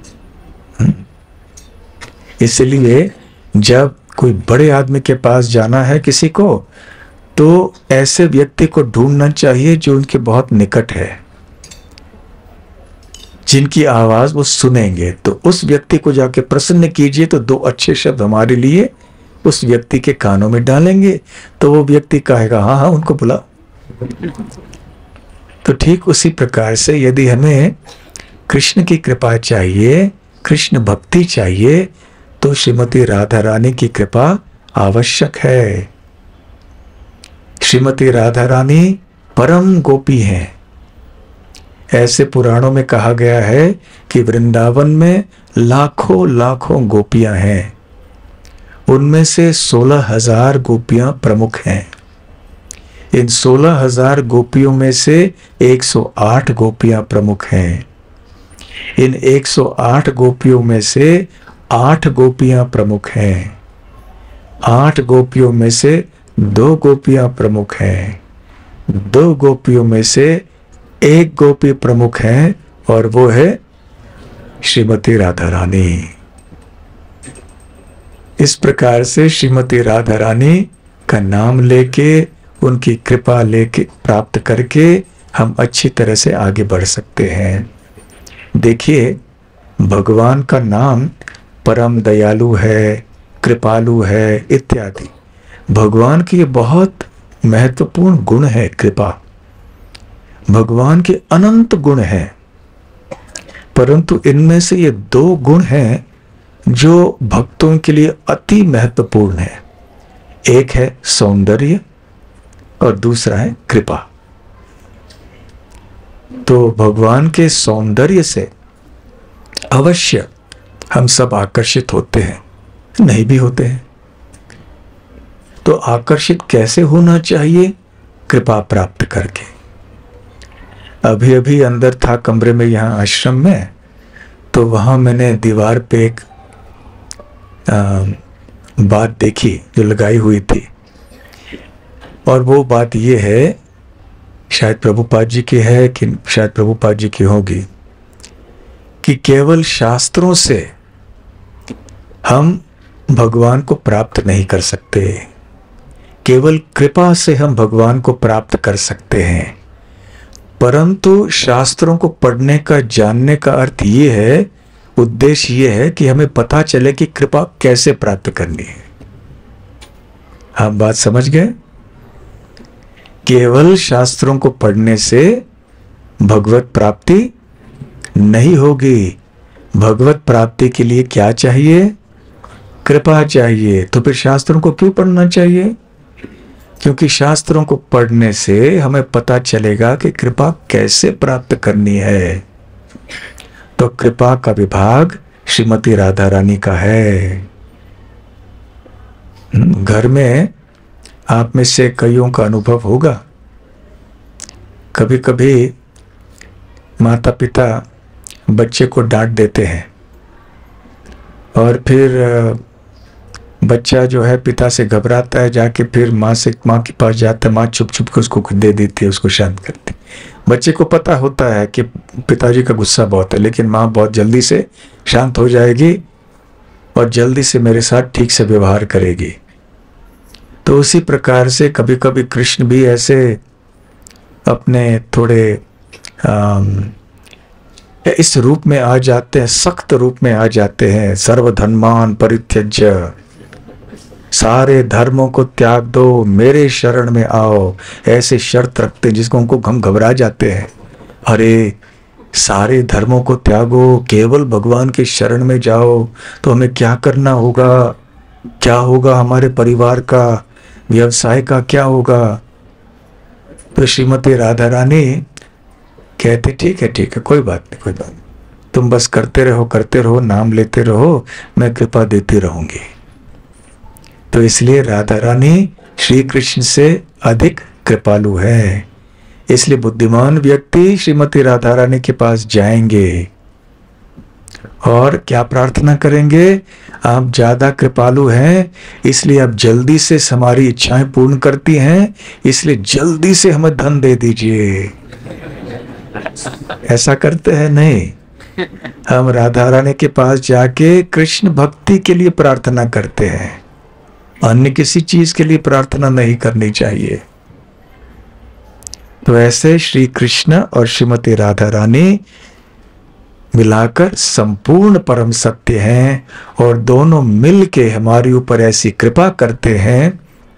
इसलिए जब कोई बड़े आदमी के पास जाना है किसी को, तो ऐसे व्यक्ति को ढूंढना चाहिए जो उनके बहुत निकट है, जिनकी आवाज वो सुनेंगे। तो उस व्यक्ति को जाके प्रसन्न कीजिए तो दो अच्छे शब्द हमारे लिए उस व्यक्ति के कानों में डालेंगे तो वो व्यक्ति कहेगा हाँ हाँ उनको बुला। तो ठीक उसी प्रकार से यदि हमें कृष्ण की कृपा चाहिए, कृष्ण भक्ति चाहिए, तो श्रीमती राधा रानी की कृपा आवश्यक है। श्रीमती राधा रानी परम गोपी हैं। ऐसे पुराणों में कहा गया है कि वृंदावन में लाखों लाखों गोपियां हैं, उनमें से सोलह हजार गोपियां प्रमुख हैं। इन सोलह हजार गोपियों में से एक सौ आठ गोपियां प्रमुख हैं। इन एक सौ आठ गोपियों में से आठ गोपियां प्रमुख हैं। आठ गोपियों में से दो गोपियां प्रमुख हैं। दो गोपियों में से एक गोपी प्रमुख है और वो है श्रीमती राधा रानी। इस प्रकार से श्रीमती राधा रानी का नाम लेके, उनकी कृपा लेके प्राप्त करके हम अच्छी तरह से आगे बढ़ सकते हैं। देखिए, भगवान का नाम परम दयालु है, कृपालु है इत्यादि। भगवान की ये बहुत महत्वपूर्ण गुण है कृपा। भगवान के अनंत गुण हैं, परंतु इनमें से ये दो गुण हैं जो भक्तों के लिए अति महत्वपूर्ण है। एक है सौंदर्य और दूसरा है कृपा। तो भगवान के सौंदर्य से अवश्य हम सब आकर्षित होते हैं, नहीं भी होते हैं। तो आकर्षित कैसे होना चाहिए? कृपा प्राप्त करके। अभी अभी अंदर था कमरे में यहाँ आश्रम में, तो वहाँ मैंने दीवार पे एक आ, बात देखी जो लगाई हुई थी, और वो बात ये है, शायद प्रभुपाद जी की है कि शायद प्रभुपाद जी की होगी, कि केवल शास्त्रों से हम भगवान को प्राप्त नहीं कर सकते, केवल कृपा से हम भगवान को प्राप्त कर सकते हैं। परंतु शास्त्रों को पढ़ने का, जानने का अर्थ ये है, उद्देश्य ये है कि हमें पता चले कि कृपा कैसे प्राप्त करनी है। आप बात समझ गए? केवल शास्त्रों को पढ़ने से भगवत प्राप्ति नहीं होगी। भगवत प्राप्ति के लिए क्या चाहिए? कृपा चाहिए। तो फिर शास्त्रों को क्यों पढ़ना चाहिए? क्योंकि शास्त्रों को पढ़ने से हमें पता चलेगा कि कृपा कैसे प्राप्त करनी है। तो कृपा का विभाग श्रीमती राधा रानी का है। घर में आप में से कईयों का अनुभव होगा, कभी कभी माता पिता बच्चे को डांट देते हैं और फिर बच्चा जो है पिता से घबराता है, जाके फिर माँ से माँ के पास जाता है, माँ छुप छुप के उसको दे देती है, उसको शांत करती है। बच्चे को पता होता है कि पिताजी का गुस्सा बहुत है, लेकिन माँ बहुत जल्दी से शांत हो जाएगी और जल्दी से मेरे साथ ठीक से व्यवहार करेगी। तो उसी प्रकार से कभी कभी कृष्ण भी ऐसे अपने थोड़े आम, इस रूप में आ जाते हैं, सख्त रूप में आ जाते हैं। सर्वधर्मान परित्यज्य, सारे धर्मों को त्याग दो, मेरे शरण में आओ, ऐसे शर्त रखते हैं जिसको उनको हम घबरा जाते हैं। अरे सारे धर्मों को त्यागो, केवल भगवान के शरण में जाओ, तो हमें क्या करना होगा, क्या होगा हमारे परिवार का, व्यवसाय का क्या होगा। तो श्रीमती राधा रानी कहते ठीक है ठीक है, कोई बात नहीं कोई बात नहीं, तुम बस करते रहो करते रहो, नाम लेते रहो, मैं कृपा देती रहूंगी। तो इसलिए राधा रानी श्री कृष्ण से अधिक कृपालु है। इसलिए बुद्धिमान व्यक्ति श्रीमती राधा रानी के पास जाएंगे और क्या प्रार्थना करेंगे, आप ज्यादा कृपालु हैं, इसलिए आप जल्दी से हमारी इच्छाएं पूर्ण करती हैं, इसलिए जल्दी से हमें धन दे दीजिए। ऐसा करते हैं नहीं, हम राधा रानी के पास जाके कृष्ण भक्ति के लिए प्रार्थना करते हैं, अन्य किसी चीज के लिए प्रार्थना नहीं करनी चाहिए। तो ऐसे श्री कृष्ण और श्रीमती राधा रानी मिलाकर संपूर्ण परम सत्य हैं और दोनों मिलके हमारे ऊपर ऐसी कृपा करते हैं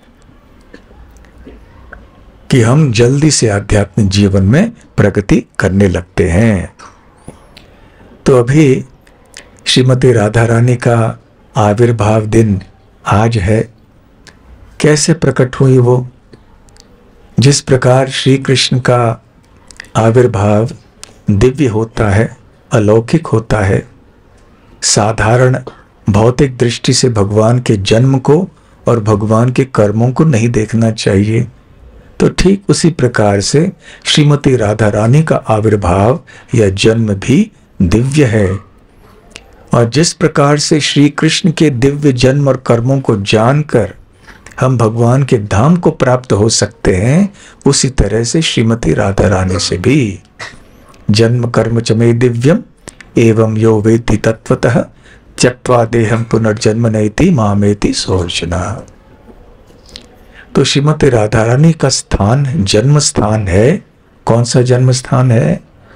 कि हम जल्दी से आध्यात्मिक जीवन में प्रगति करने लगते हैं। तो अभी श्रीमती राधा रानी का आविर्भाव दिन आज है। कैसे प्रकट हुई वो? जिस प्रकार श्री कृष्ण का आविर्भाव दिव्य होता है, अलौकिक होता है, साधारण भौतिक दृष्टि से भगवान के जन्म को और भगवान के कर्मों को नहीं देखना चाहिए, तो ठीक उसी प्रकार से श्रीमती राधा रानी का आविर्भाव या जन्म भी दिव्य है। और जिस प्रकार से श्री कृष्ण के दिव्य जन्म और कर्मों को जानकर हम भगवान के धाम को प्राप्त हो सकते हैं, उसी तरह से श्रीमती राधा रानी से भी जन्म कर्म च मे दिव्यम एवं यो वेत्ति तत्वतः त्यक्त्वा देहं पुनर्जन्म नैति मामेति सोर्जुना। तो श्रीमती राधा रानी का स्थान, जन्म स्थान है, कौन सा जन्म स्थान है?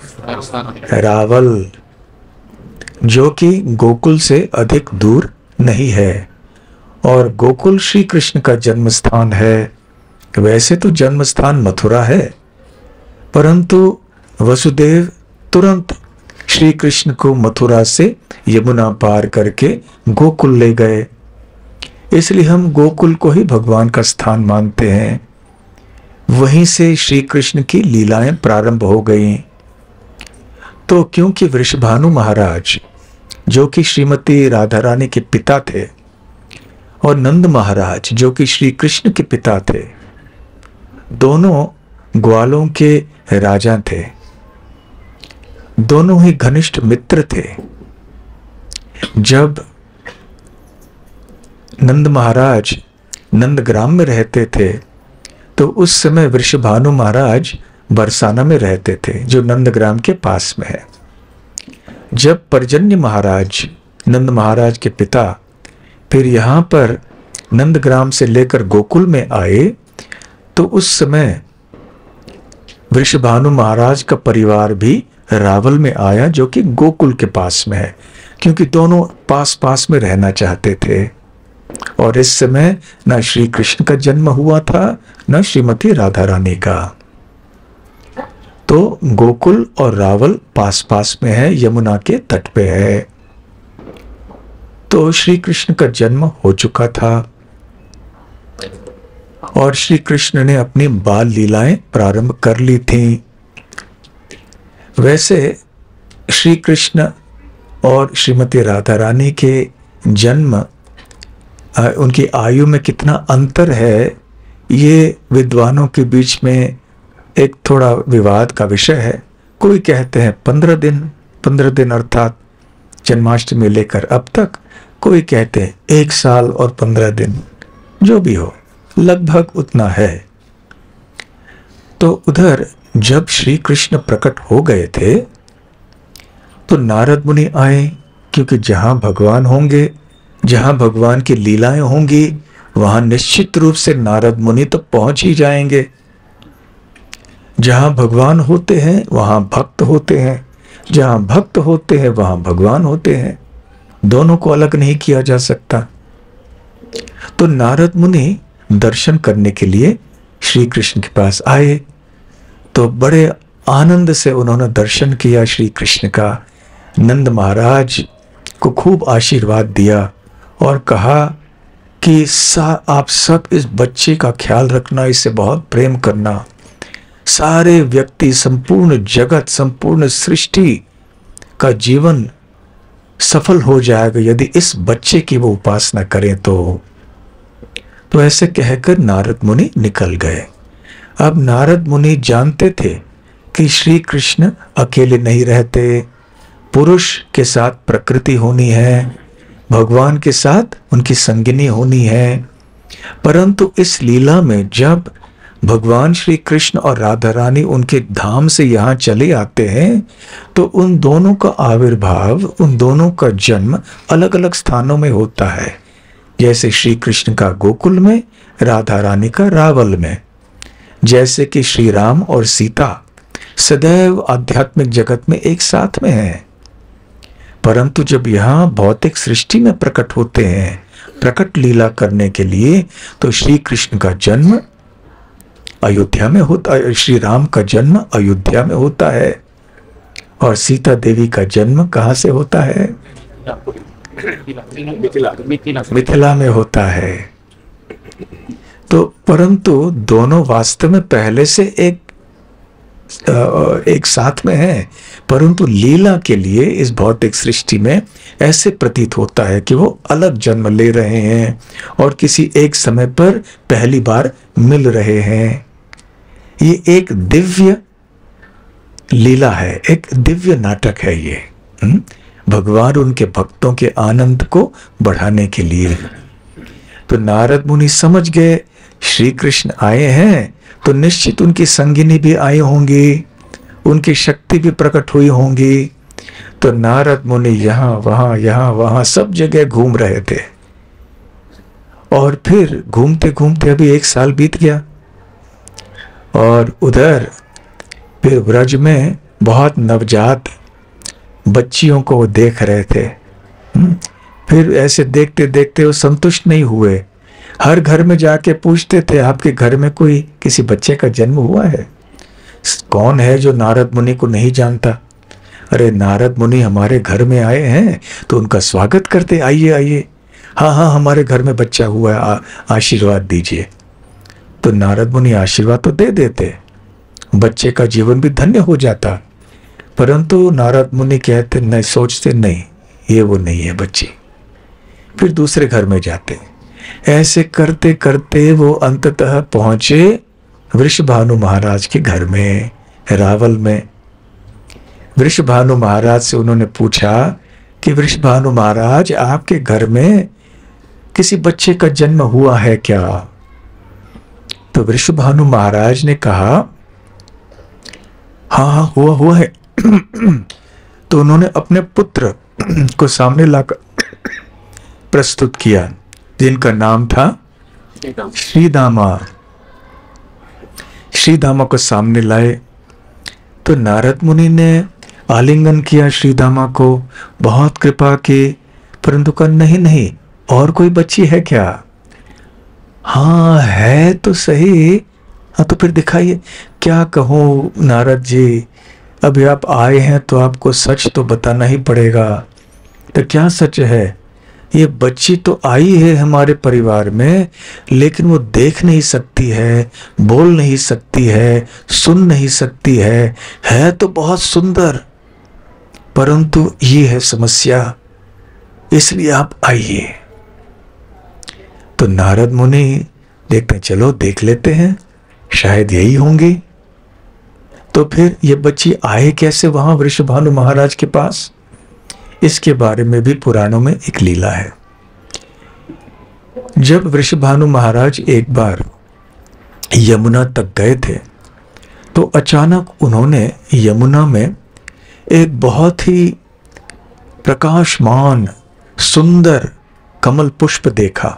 रावल, जो कि गोकुल से अधिक दूर नहीं है। और गोकुल श्री कृष्ण का जन्म स्थान है। वैसे तो जन्म स्थान मथुरा है, परंतु वसुदेव तुरंत श्री कृष्ण को मथुरा से यमुना पार करके गोकुल ले गए, इसलिए हम गोकुल को ही भगवान का स्थान मानते हैं। वहीं से श्री कृष्ण की लीलाएं प्रारंभ हो गईं। तो क्योंकि वृषभानु महाराज जो कि श्रीमती राधा रानी के पिता थे और नंद महाराज जो कि श्री कृष्ण के पिता थे, दोनों ग्वालों के राजा थे, दोनों ही घनिष्ठ मित्र थे। जब नंद महाराज नंदग्राम में रहते थे तो उस समय वृषभानु महाराज बरसाना में रहते थे, जो नंदग्राम के पास में है। जब पर्जन्य महाराज, नंद महाराज के पिता, फिर यहां पर नंदग्राम से लेकर गोकुल में आए, तो उस समय वृषभानु महाराज का परिवार भी रावल में आया, जो कि गोकुल के पास में है, क्योंकि दोनों पास पास में रहना चाहते थे। और इस समय न श्री कृष्ण का जन्म हुआ था, न श्रीमती राधा रानी का। तो गोकुल और रावल पास पास में है, यमुना के तट पे है। तो श्री कृष्ण का जन्म हो चुका था। और श्री कृष्ण ने अपनी बाल लीलाएं प्रारंभ कर ली थीं। वैसे श्री कृष्ण और श्रीमती राधा रानी के जन्म, उनकी आयु में कितना अंतर है, ये विद्वानों के बीच में एक थोड़ा विवाद का विषय है। कोई कहते हैं पंद्रह दिन, पंद्रह दिन अर्थात जन्माष्टमी लेकर अब तक, कोई कहते हैं एक साल और पंद्रह दिन, जो भी हो लगभग उतना है। तो उधर जब श्री कृष्ण प्रकट हो गए थे तो नारद मुनि आए, क्योंकि जहां भगवान होंगे, जहां भगवान की लीलाएं होंगी, वहां निश्चित रूप से नारद मुनि तो पहुंच ही जाएंगे। जहां भगवान होते हैं वहां भक्त होते हैं, जहां भक्त होते हैं वहां भगवान होते हैं, दोनों को अलग नहीं किया जा सकता। तो नारद मुनि दर्शन करने के लिए श्री कृष्ण के पास आए, तो बड़े आनंद से उन्होंने दर्शन किया श्री कृष्ण का। नंद महाराज को खूब आशीर्वाद दिया और कहा कि सा आप सब इस बच्चे का ख्याल रखना, इससे बहुत प्रेम करना। सारे व्यक्ति, संपूर्ण जगत, संपूर्ण सृष्टि का जीवन सफल हो जाएगा यदि इस बच्चे की वो उपासना करें तो। तो ऐसे कहकर नारद मुनि निकल गए। अब नारद मुनि जानते थे कि श्री कृष्ण अकेले नहीं रहते, पुरुष के साथ प्रकृति होनी है, भगवान के साथ उनकी संगिनी होनी है। परंतु इस लीला में जब भगवान श्री कृष्ण और राधा रानी उनके धाम से यहाँ चले आते हैं तो उन दोनों का आविर्भाव, उन दोनों का जन्म अलग अलग स्थानों में होता है। जैसे श्री कृष्ण का गोकुल में, राधा रानी का रावल में। जैसे कि श्री राम और सीता सदैव आध्यात्मिक जगत में एक साथ में हैं, परंतु जब यहाँ भौतिक सृष्टि में प्रकट होते हैं प्रकट लीला करने के लिए, तो श्री कृष्ण का जन्म अयोध्या में होता है, श्री राम का जन्म अयोध्या में होता है, और सीता देवी का जन्म कहाँ से होता है? मिथिला में होता है। तो परंतु दोनों वास्तव में पहले से एक एक साथ में है, परंतु लीला के लिए इस भौतिक सृष्टि में ऐसे प्रतीत होता है कि वो अलग जन्म ले रहे हैं और किसी एक समय पर पहली बार मिल रहे हैं। ये एक दिव्य लीला है, एक दिव्य नाटक है ये, हुँ? भगवान उनके भक्तों के आनंद को बढ़ाने के लिए। तो नारद मुनि समझ गए श्री कृष्ण आए हैं तो निश्चित उनकी संगिनी भी आई होंगी, उनकी शक्ति भी प्रकट हुई होंगी। तो नारद मुनि यहाँ वहाँ यहाँ वहाँ सब जगह घूम रहे थे। और फिर घूमते घूमते अभी एक साल बीत गया और उधर फिर ब्रज में बहुत नवजात बच्चियों को वो देख रहे थे। फिर ऐसे देखते देखते वो संतुष्ट नहीं हुए, हर घर में जाके पूछते थे आपके घर में कोई किसी बच्चे का जन्म हुआ है? कौन है जो नारद मुनि को नहीं जानता? अरे नारद मुनि हमारे घर में आए हैं तो उनका स्वागत करते, आइए आइए, हाँ हाँ हमारे घर में बच्चा हुआ है, आशीर्वाद दीजिए। तो नारद मुनि आशीर्वाद तो दे देते, बच्चे का जीवन भी धन्य हो जाता। परंतु नारद मुनि कहते नहीं, सोचते नहीं ये वो नहीं है बच्ची। फिर दूसरे घर में जाते, ऐसे करते करते वो अंततः पहुंचे वृषभानु महाराज के घर में, रावल में। वृषभानु महाराज से उन्होंने पूछा कि वृषभानु महाराज आपके घर में किसी बच्चे का जन्म हुआ है क्या? तो वृषभानु महाराज ने कहा हाँ हाँ हुआ हुआ है। तो उन्होंने अपने पुत्र को सामने लाकर प्रस्तुत किया, जिनका नाम था श्रीदामा। श्रीदामा को सामने लाए तो नारद मुनि ने आलिंगन किया श्रीदामा को, बहुत कृपा की, परंतु कहा नहीं नहीं और कोई बच्ची है क्या? हाँ है तो सही। हाँ तो फिर दिखाइए। क्या कहूँ नारद जी, अभी आप आए हैं तो आपको सच तो बताना ही पड़ेगा। तो क्या सच है? ये बच्ची तो आई है हमारे परिवार में, लेकिन वो देख नहीं सकती है, बोल नहीं सकती है, सुन नहीं सकती है है तो बहुत सुंदर, परंतु ये है समस्या, इसलिए आप आइए। तो नारद मुनि देखते हैं, चलो देख लेते हैं, शायद यही होंगी। तो फिर ये बच्ची आए कैसे वहां वृषभानु महाराज के पास, इसके बारे में भी पुराणों में एक लीला है। जब वृषभानु महाराज एक बार यमुना तक गए थे, तो अचानक उन्होंने यमुना में एक बहुत ही प्रकाशमान सुंदर कमल पुष्प देखा,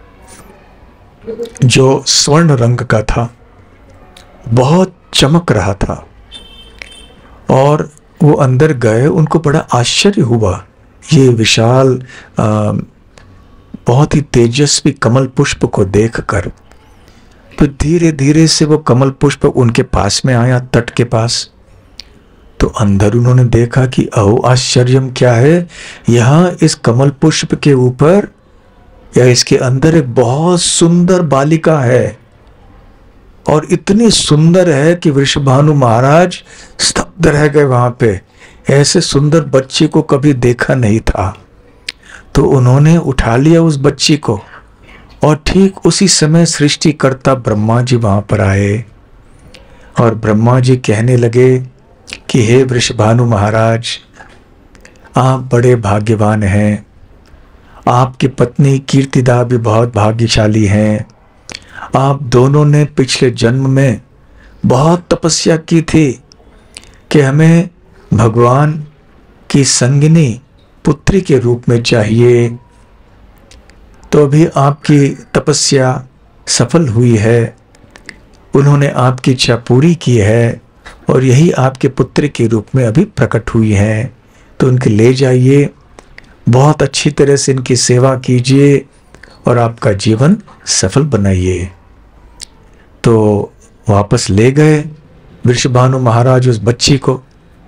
जो स्वर्ण रंग का था, बहुत चमक रहा था। और वो अंदर गए, उनको बड़ा आश्चर्य हुआ ये विशाल आ, बहुत ही तेजस्वी कमल पुष्प को देखकर। तो धीरे धीरे से वो कमल पुष्प उनके पास में आया, तट के पास। तो अंदर उन्होंने देखा कि अहो आश्चर्यम क्या है, यहाँ इस कमल पुष्प के ऊपर या इसके अंदर एक बहुत सुंदर बालिका है, और इतनी सुंदर है कि वृषभानु महाराज स्तब्ध रह गए वहां पे। ऐसे सुंदर बच्ची को कभी देखा नहीं था। तो उन्होंने उठा लिया उस बच्ची को, और ठीक उसी समय सृष्टिकर्ता ब्रह्मा जी वहां पर आए, और ब्रह्मा जी कहने लगे कि हे वृषभानु महाराज, आप बड़े भाग्यवान हैं, आपकी पत्नी कीर्तिदा भी बहुत भाग्यशाली हैं। आप दोनों ने पिछले जन्म में बहुत तपस्या की थी कि हमें भगवान की संगिनी पुत्री के रूप में चाहिए, तो अभी आपकी तपस्या सफल हुई है, उन्होंने आपकी इच्छा पूरी की है, और यही आपके पुत्र के रूप में अभी प्रकट हुई है। तो उनके ले जाइए, बहुत अच्छी तरह से इनकी सेवा कीजिए और आपका जीवन सफल बनाइए। तो वापस ले गए वृषभानु महाराज उस बच्ची को,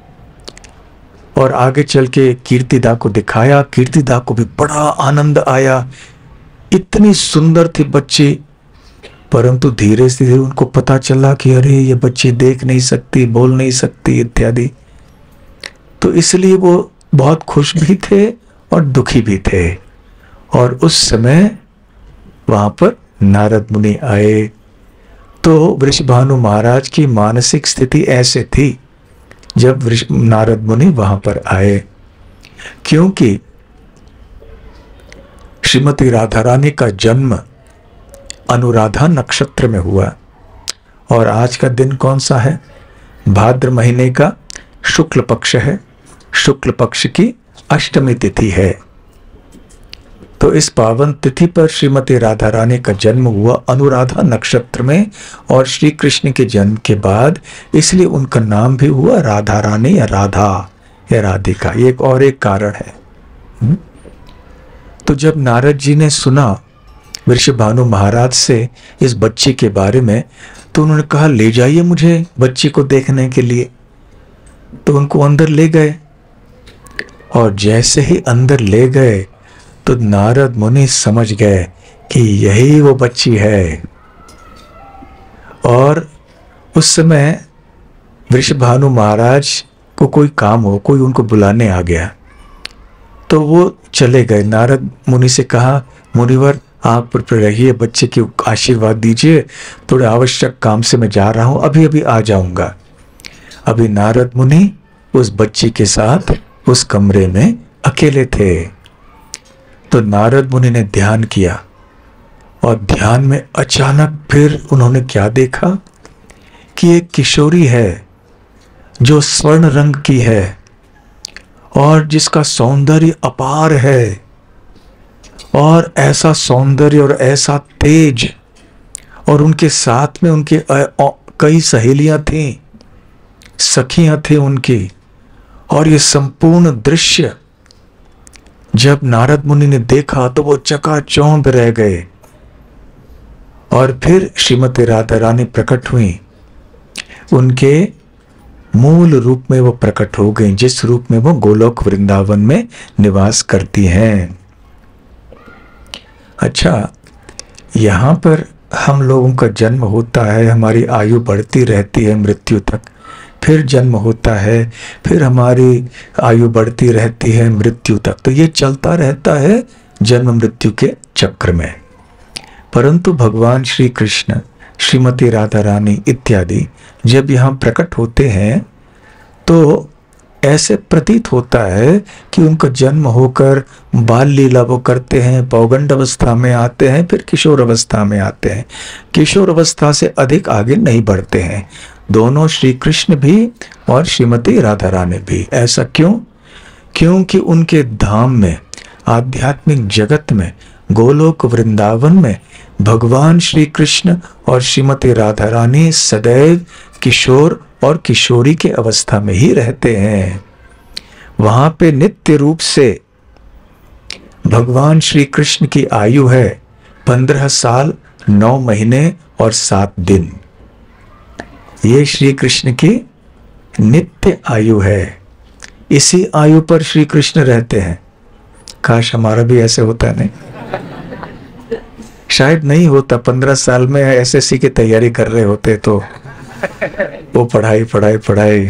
और आगे चल के कीर्तिदा को दिखाया। कीर्तिदा को भी बड़ा आनंद आया, इतनी सुंदर थी बच्ची, परंतु धीरे से धीरे उनको पता चला कि अरे ये बच्ची देख नहीं सकती, बोल नहीं सकती इत्यादि। तो इसलिए वो बहुत खुश भी थे और दुखी भी थे। और उस समय वहां पर नारद मुनि आए। तो वृषभानु महाराज की मानसिक स्थिति ऐसे थी जब नारद मुनि वहां पर आए, क्योंकि श्रीमती राधा रानी का जन्म अनुराधा नक्षत्र में हुआ, और आज का दिन कौन सा है, भाद्र महीने का शुक्ल पक्ष है, शुक्ल पक्ष की अष्टमी तिथि है। तो इस पावन तिथि पर श्रीमती राधा रानी का जन्म हुआ अनुराधा नक्षत्र में, और श्री कृष्ण के जन्म के बाद इसलिए उनका नाम भी हुआ राधा रानी या राधा या राधिका। ये एक और एक कारण है। तो जब नारद जी ने सुना वृषभानु महाराज से इस बच्ची के बारे में, तो उन्होंने कहा ले जाइए मुझे बच्ची को देखने के लिए। तो उनको अंदर ले गए, और जैसे ही अंदर ले गए तो नारद मुनि समझ गए कि यही वो बच्ची है। और उस समय वृषभानु महाराज को कोई काम हो, कोई उनको बुलाने आ गया, तो वो चले गए। नारद मुनि से कहा मुनिवर आप पर रहिए, बच्चे की आशीर्वाद दीजिए, थोड़े आवश्यक काम से मैं जा रहा हूं, अभी अभी आ जाऊंगा। अभी नारद मुनि उस बच्ची के साथ उस कमरे में अकेले थे। तो नारद मुनि ने ध्यान किया, और ध्यान में अचानक फिर उन्होंने क्या देखा कि एक किशोरी है जो स्वर्ण रंग की है, और जिसका सौंदर्य अपार है, और ऐसा सौंदर्य और ऐसा तेज, और उनके साथ में उनके कई सहेलियां थीं, सखियां थी उनकी। और ये संपूर्ण दृश्य जब नारद मुनि ने देखा तो वो चकाचौंध रह गए। और फिर श्रीमती राधा रानी प्रकट हुई, उनके मूल रूप में वो प्रकट हो गई, जिस रूप में वो गोलोक वृंदावन में निवास करती हैं। अच्छा, यहाँ पर हम लोगों का जन्म होता है, हमारी आयु बढ़ती रहती है मृत्यु तक, फिर जन्म होता है, फिर हमारी आयु बढ़ती रहती है मृत्यु तक। तो ये चलता रहता है जन्म मृत्यु के चक्र में। परंतु भगवान श्री कृष्ण, श्रीमती राधा रानी इत्यादि जब यहाँ प्रकट होते हैं तो ऐसे प्रतीत होता है कि उनका जन्म होकर बाल लीला वो करते हैं, पौगंड अवस्था में आते हैं, फिर किशोर अवस्था में आते हैं। किशोर अवस्था से अधिक आगे नहीं बढ़ते हैं, दोनों श्री कृष्ण भी और श्रीमती राधा रानी भी। ऐसा क्यों? क्योंकि उनके धाम में, आध्यात्मिक जगत में, गोलोक वृंदावन में भगवान श्री कृष्ण और श्रीमती राधा रानी सदैव किशोर और किशोरी के अवस्था में ही रहते हैं। वहां पे नित्य रूप से भगवान श्री कृष्ण की आयु है पंद्रह साल नौ महीने और सात दिन। ये श्री कृष्ण की नित्य आयु है। इसी आयु पर श्री कृष्ण रहते हैं। काश हमारा भी ऐसे होता, नहीं? शायद नहीं होता। पंद्रह साल में एसएससी की तैयारी कर रहे होते तो वो पढ़ाई पढ़ाई पढ़ाई।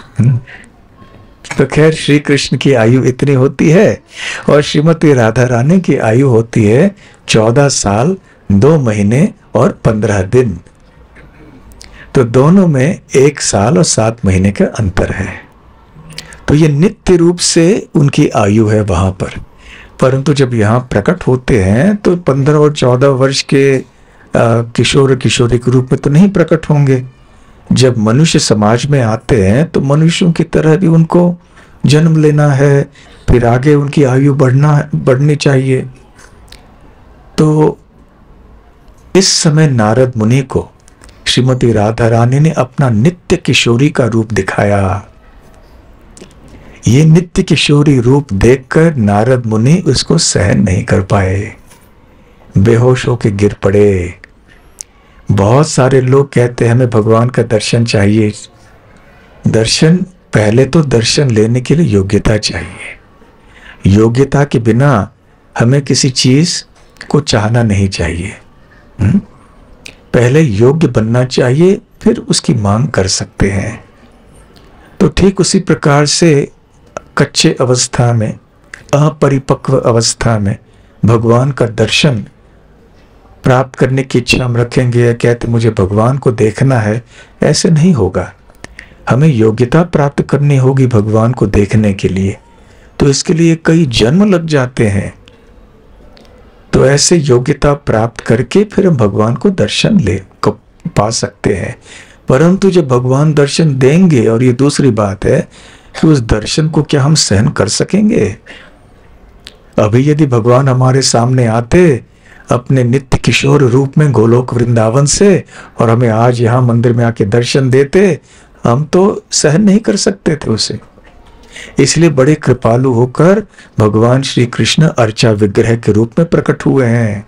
तो खैर, श्री कृष्ण की आयु इतनी होती है और श्रीमती राधा रानी की आयु होती है चौदह साल दो महीने और पंद्रह दिन। तो दोनों में एक साल और सात महीने का अंतर है। तो ये नित्य रूप से उनकी आयु है वहां पर। परंतु जब यहाँ प्रकट होते हैं तो पंद्रह और चौदह वर्ष के किशोर किशोरी के रूप में तो नहीं प्रकट होंगे। जब मनुष्य समाज में आते हैं तो मनुष्यों की तरह भी उनको जन्म लेना है, फिर आगे उनकी आयु बढ़ना बढ़नी चाहिए। तो इस समय नारद मुनि को श्रीमती राधा रानी ने अपना नित्य किशोरी का रूप दिखाया। ये नित्य किशोरी रूप देखकर नारद मुनि उसको सहन नहीं कर पाए, बेहोश होकर गिर पड़े। बहुत सारे लोग कहते हैं हमें भगवान का दर्शन चाहिए। दर्शन, पहले तो दर्शन लेने के लिए योग्यता चाहिए। योग्यता के बिना हमें किसी चीज को चाहना नहीं चाहिए। हुँ? पहले योग्य बनना चाहिए, फिर उसकी मांग कर सकते हैं। तो ठीक उसी प्रकार से कच्चे अवस्था में, अपरिपक्व अवस्था में भगवान का दर्शन प्राप्त करने की इच्छा हम रखेंगे, कहते मुझे भगवान को देखना है, ऐसे नहीं होगा। हमें योग्यता प्राप्त करनी होगी भगवान को देखने के लिए। तो इसके लिए कई जन्म लग जाते हैं। तो ऐसे योग्यता प्राप्त करके फिर हम भगवान को दर्शन ले को पा सकते हैं। परंतु जब भगवान दर्शन देंगे, और ये दूसरी बात है कि उस दर्शन को क्या हम सहन कर सकेंगे? अभी यदि भगवान हमारे सामने आते अपने नित्य किशोर रूप में गोलोक वृंदावन से, और हमें आज यहाँ मंदिर में आके दर्शन देते, हम तो सहन नहीं कर सकते थे उसे। इसलिए बड़े कृपालु होकर भगवान श्री कृष्ण अर्चा विग्रह के रूप में प्रकट हुए हैं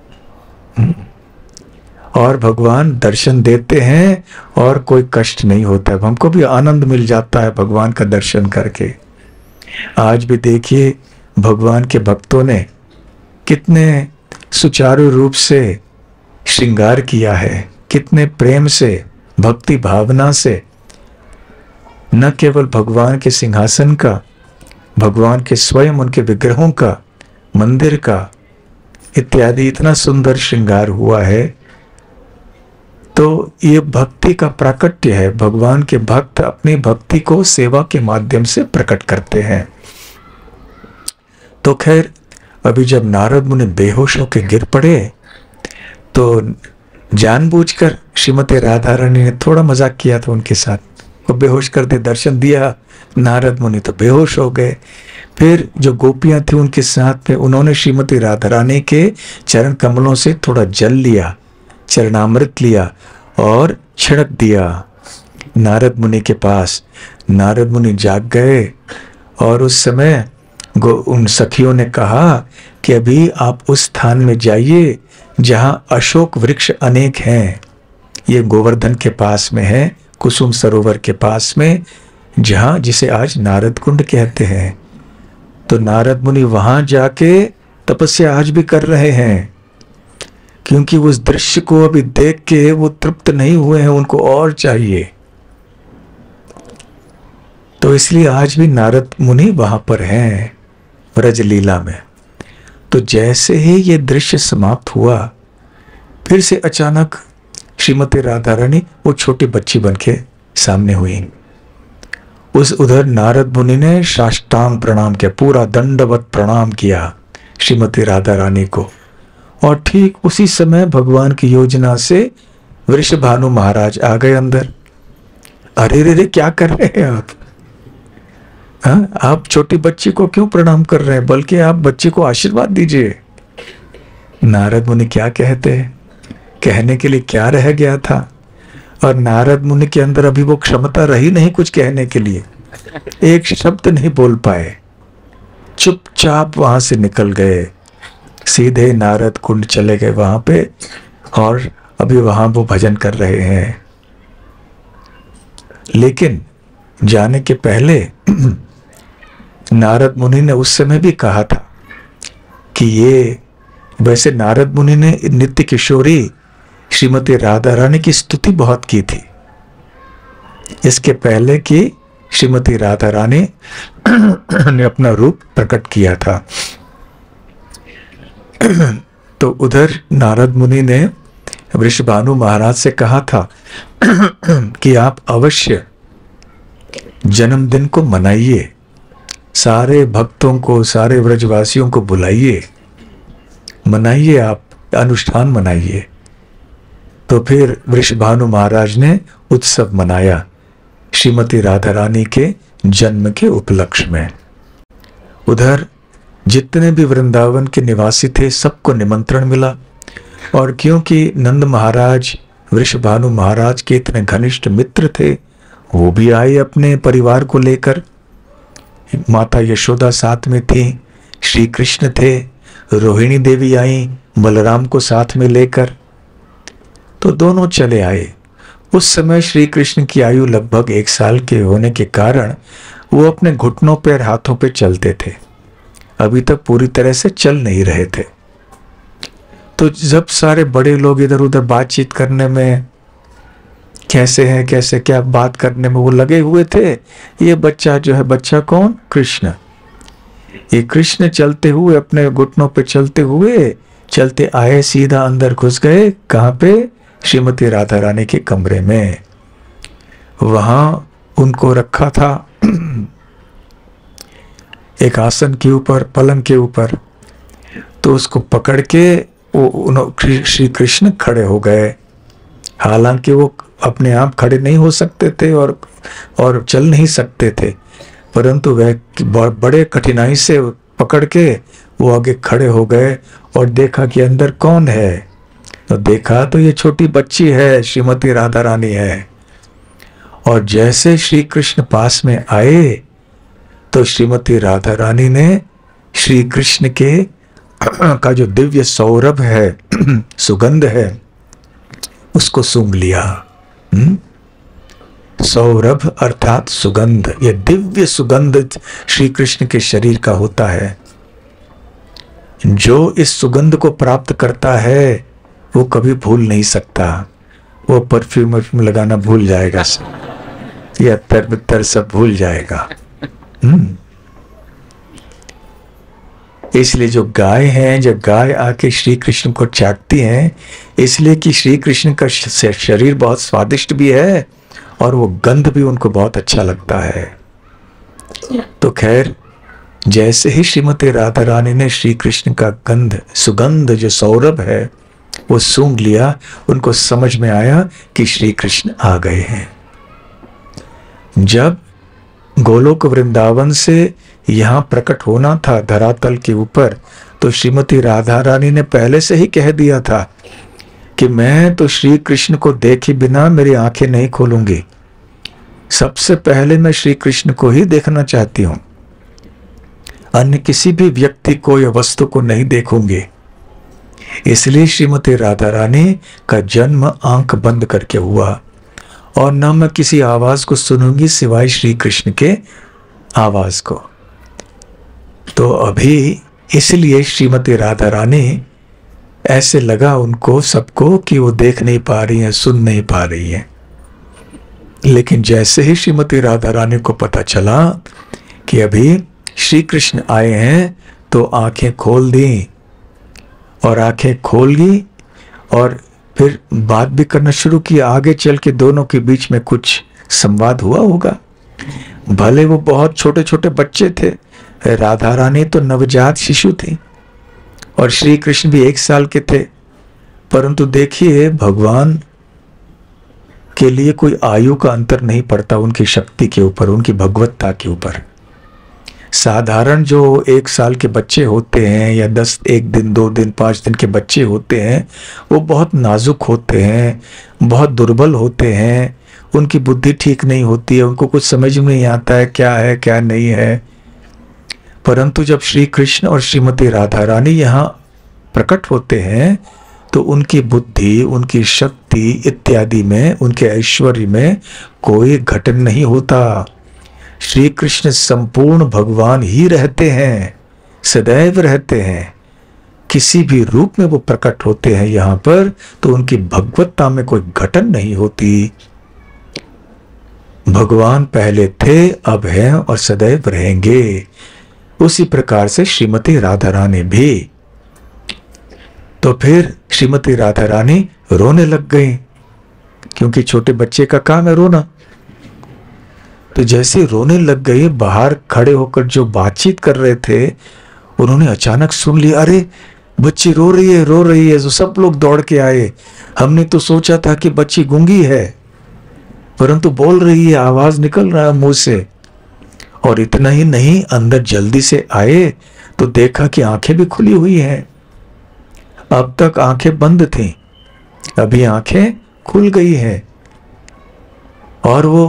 और भगवान दर्शन देते हैं और कोई कष्ट नहीं होता है। हमको भी आनंद मिल जाता है भगवान का दर्शन करके। आज भी देखिए भगवान के भक्तों ने कितने सुचारू रूप से श्रृंगार किया है, कितने प्रेम से, भक्ति भावना से, न केवल भगवान के सिंहासन का, भगवान के स्वयं उनके विग्रहों का, मंदिर का इत्यादि इतना सुंदर श्रृंगार हुआ है। तो ये भक्ति का प्राकट्य है। भगवान के भक्त अपनी भक्ति को सेवा के माध्यम से प्रकट करते हैं। तो खैर, अभी जब नारद मुनि बेहोश होकर गिर पड़े तो जानबूझकर श्रीमती राधा रानी ने थोड़ा मजाक किया था उनके साथ, वो बेहोश कर दे। दर्शन दिया नारद मुनि तो बेहोश हो गए। फिर जो गोपियां थी उनके साथ में, उन्होंने श्रीमती राधा रानी के चरण कमलों से थोड़ा जल लिया, चरणामृत लिया और छिड़क दिया नारद मुनि के पास। नारद मुनि जाग गए और उस समय उन सखियों ने कहा कि अभी आप उस स्थान में जाइए जहां अशोक वृक्ष अनेक हैं। ये गोवर्धन के पास में है, कुसुम सरोवर के पास में, जहां जिसे आज नारद कुंड कहते हैं। तो नारद मुनि वहां जाके तपस्या आज भी कर रहे हैं। क्योंकि उस दृश्य को अभी देख के वो तृप्त नहीं हुए हैं, उनको और चाहिए। तो इसलिए आज भी नारद मुनि वहां पर हैं ब्रज लीला में। तो जैसे ही ये दृश्य समाप्त हुआ, फिर से अचानक श्रीमती राधा रानी वो छोटी बच्ची बनके सामने हुई। उस उधर नारद मुनि ने साष्टांग प्रणाम किया, पूरा दंडवत प्रणाम किया श्रीमती राधा रानी को। और ठीक उसी समय भगवान की योजना से वृषभानु महाराज आ गए अंदर। अरे रे रे, क्या कर रहे हैं आप? हाँ, आप छोटी बच्ची को क्यों प्रणाम कर रहे हैं? बल्कि आप बच्ची को आशीर्वाद दीजिए। नारद मुनि क्या कहते हैं? कहने के लिए क्या रह गया था? और नारद मुनि के अंदर अभी वो क्षमता रही नहीं कुछ कहने के लिए, एक शब्द नहीं बोल पाए, चुपचाप वहां से निकल गए। सीधे नारद कुंड चले गए वहां पे, और अभी वहां वो भजन कर रहे हैं। लेकिन जाने के पहले नारद मुनि ने उस समय भी कहा था कि ये, वैसे नारद मुनि ने नित्य किशोरी श्रीमती राधा रानी की स्तुति बहुत की थी, इसके पहले कि श्रीमती राधा रानी ने अपना रूप प्रकट किया था। तो उधर नारद मुनि ने वृषभानु महाराज से कहा था कि आप अवश्य जन्मदिन को मनाइए, सारे भक्तों को, सारे व्रजवासियों को बुलाइए, मनाइए, आप अनुष्ठान मनाइए। तो फिर वृषभानु महाराज ने उत्सव मनाया श्रीमती राधा रानी के जन्म के उपलक्ष्य में। उधर जितने भी वृंदावन के निवासी थे सबको निमंत्रण मिला, और क्योंकि नंद महाराज वृषभानु महाराज के इतने घनिष्ठ मित्र थे, वो भी आए अपने परिवार को लेकर। माता यशोदा साथ में थी, श्री कृष्ण थे, रोहिणी देवी आई बलराम को साथ में लेकर। तो दोनों चले आए। उस समय श्री कृष्ण की आयु लगभग एक साल के होने के कारण वो अपने घुटनों पर, हाथों पे चलते थे, अभी तक पूरी तरह से चल नहीं रहे थे। तो जब सारे बड़े लोग इधर उधर बातचीत करने में, कैसे हैं कैसे क्या बात करने में वो लगे हुए थे, ये बच्चा जो है, बच्चा कौन? कृष्ण। ये कृष्ण चलते हुए, अपने घुटनों पे चलते हुए चलते आए, सीधा अंदर घुस गए। कहाँ पे? श्रीमती राधा रानी के कमरे में। वहां उनको रखा था एक आसन के ऊपर, पलंग के ऊपर। तो उसको पकड़ के वो श्री कृष्ण खड़े हो गए। हालांकि वो अपने आप खड़े नहीं हो सकते थे और और चल नहीं सकते थे, परंतु वह बड़े कठिनाई से पकड़ के वो आगे खड़े हो गए और देखा कि अंदर कौन है। तो देखा तो ये छोटी बच्ची है, श्रीमती राधा रानी है। और जैसे श्री कृष्ण पास में आए तो श्रीमती राधा रानी ने श्री कृष्ण के का जो दिव्य सौरभ है, सुगंध है, उसको सूंघ लिया। हुँ? सौरभ अर्थात सुगंध, ये दिव्य सुगंध श्री कृष्ण के शरीर का होता है। जो इस सुगंध को प्राप्त करता है वो कभी भूल नहीं सकता, वो परफ्यूम वर्फ्यूम लगाना भूल जाएगा, या अत्तर बित्तर सब भूल जाएगा। हम्म इसलिए जो गाय हैं, जब गाय आके श्री कृष्ण को चाटती हैं, इसलिए कि श्री कृष्ण का शरीर बहुत स्वादिष्ट भी है और वो गंध भी उनको बहुत अच्छा लगता है। तो खैर, जैसे ही श्रीमती राधा रानी ने श्री कृष्ण का गंध, सुगंध जो सौरभ है, वो सूंघ लिया, उनको समझ में आया कि श्री कृष्ण आ गए हैं। जब गोलोक वृंदावन से यहाँ प्रकट होना था धरातल के ऊपर, तो श्रीमती राधा रानी ने पहले से ही कह दिया था कि मैं तो श्री कृष्ण को देखे बिना मेरी आंखें नहीं खोलूंगी, सबसे पहले मैं श्री कृष्ण को ही देखना चाहती हूं, अन्य किसी भी व्यक्ति को या वस्तु को नहीं देखूंगी। इसलिए श्रीमती राधा रानी का जन्म आंख बंद करके हुआ, और न मैं किसी आवाज को सुनूंगी सिवाय श्री कृष्ण के आवाज को। तो अभी इसलिए श्रीमती राधा रानी ऐसे लगा उनको सबको कि वो देख नहीं पा रही हैं, सुन नहीं पा रही हैं। लेकिन जैसे ही श्रीमती राधा रानी को पता चला कि अभी श्री कृष्ण आए हैं, तो आंखें खोल दी, और आंखें खोल दी और फिर बात भी करना शुरू किया। आगे चल के दोनों के बीच में कुछ संवाद हुआ होगा। भले वो बहुत छोटे छोटे बच्चे थे, राधा रानी तो नवजात शिशु थी और श्री कृष्ण भी एक साल के थे, परंतु देखिए भगवान के लिए कोई आयु का अंतर नहीं पड़ता उनकी शक्ति के ऊपर, उनकी भगवत्ता के ऊपर। साधारण जो एक साल के बच्चे होते हैं या दस एक दिन दो दिन पाँच दिन के बच्चे होते हैं, वो बहुत नाजुक होते हैं, बहुत दुर्बल होते हैं, उनकी बुद्धि ठीक नहीं होती है, उनको कुछ समझ में नहीं आता है क्या है क्या नहीं है। परंतु जब श्री कृष्ण और श्रीमती राधा रानी यहाँ प्रकट होते हैं तो उनकी बुद्धि, उनकी शक्ति इत्यादि में, उनके ऐश्वर्य में कोई घटन नहीं होता। श्री कृष्ण संपूर्ण भगवान ही रहते हैं, सदैव रहते हैं। किसी भी रूप में वो प्रकट होते हैं यहाँ पर, तो उनकी भगवत्ता में कोई घटन नहीं होती। भगवान पहले थे, अब हैं और सदैव रहेंगे। उसी प्रकार से श्रीमती राधा रानी भी। तो फिर श्रीमती राधा रानी रोने लग गई, क्योंकि छोटे बच्चे का काम है रोना। तो जैसे रोने लग गई, बाहर खड़े होकर जो बातचीत कर रहे थे उन्होंने अचानक सुन लिया, अरे बच्ची रो रही है रो रही है। तो सब लोग दौड़ के आए। हमने तो सोचा था कि बच्ची गूंगी है, परंतु बोल रही है, आवाज निकल रहा है मुंह से। और इतना ही नहीं, अंदर जल्दी से आए तो देखा कि आंखें भी खुली हुई हैं। अब तक आंखें बंद थीं, अभी आंखें खुल गई हैं और वो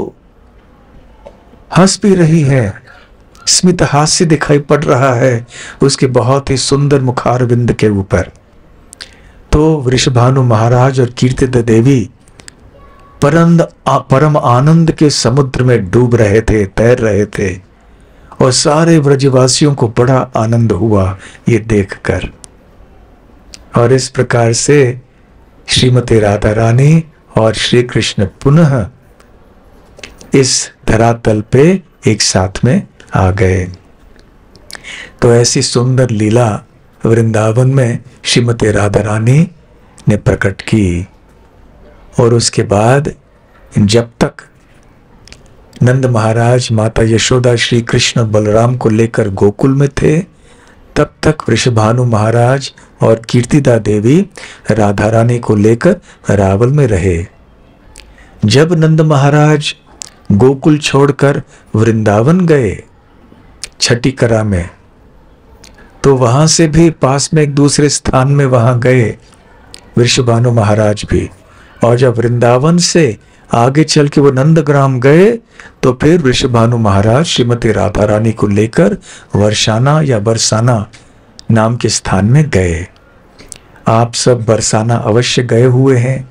हंस भी रही है। स्मित हास्य दिखाई पड़ रहा है उसके बहुत ही सुंदर मुखारविंद के ऊपर। तो वृषभानु महाराज और कीर्तिदा देवी परम परम आनंद के समुद्र में डूब रहे थे, तैर रहे थे, और सारे व्रजवासियों को बड़ा आनंद हुआ ये देखकर। और इस प्रकार से श्रीमती राधा रानी और श्री कृष्ण पुनः इस धरातल पे एक साथ में आ गए। तो ऐसी सुंदर लीला वृंदावन में श्रीमती राधा रानी ने प्रकट की। और उसके बाद जब तक नंद महाराज, माता यशोदा, श्री कृष्ण बलराम को लेकर गोकुल में थे, तब तक वृषभानु महाराज और कीर्तिदा देवी राधा रानी को लेकर रावल में रहे। जब नंद महाराज गोकुल छोड़कर वृंदावन गए छठी करा में, तो वहां से भी पास में एक दूसरे स्थान में वहां गए वृषभानु महाराज भी। और जब वृंदावन से आगे चल के वो नंदग्राम गए, तो फिर वृषभानु महाराज श्रीमती राधा रानी को लेकर वर्षाना या बरसाना नाम के स्थान में गए। आप सब बरसाना अवश्य गए हुए हैं।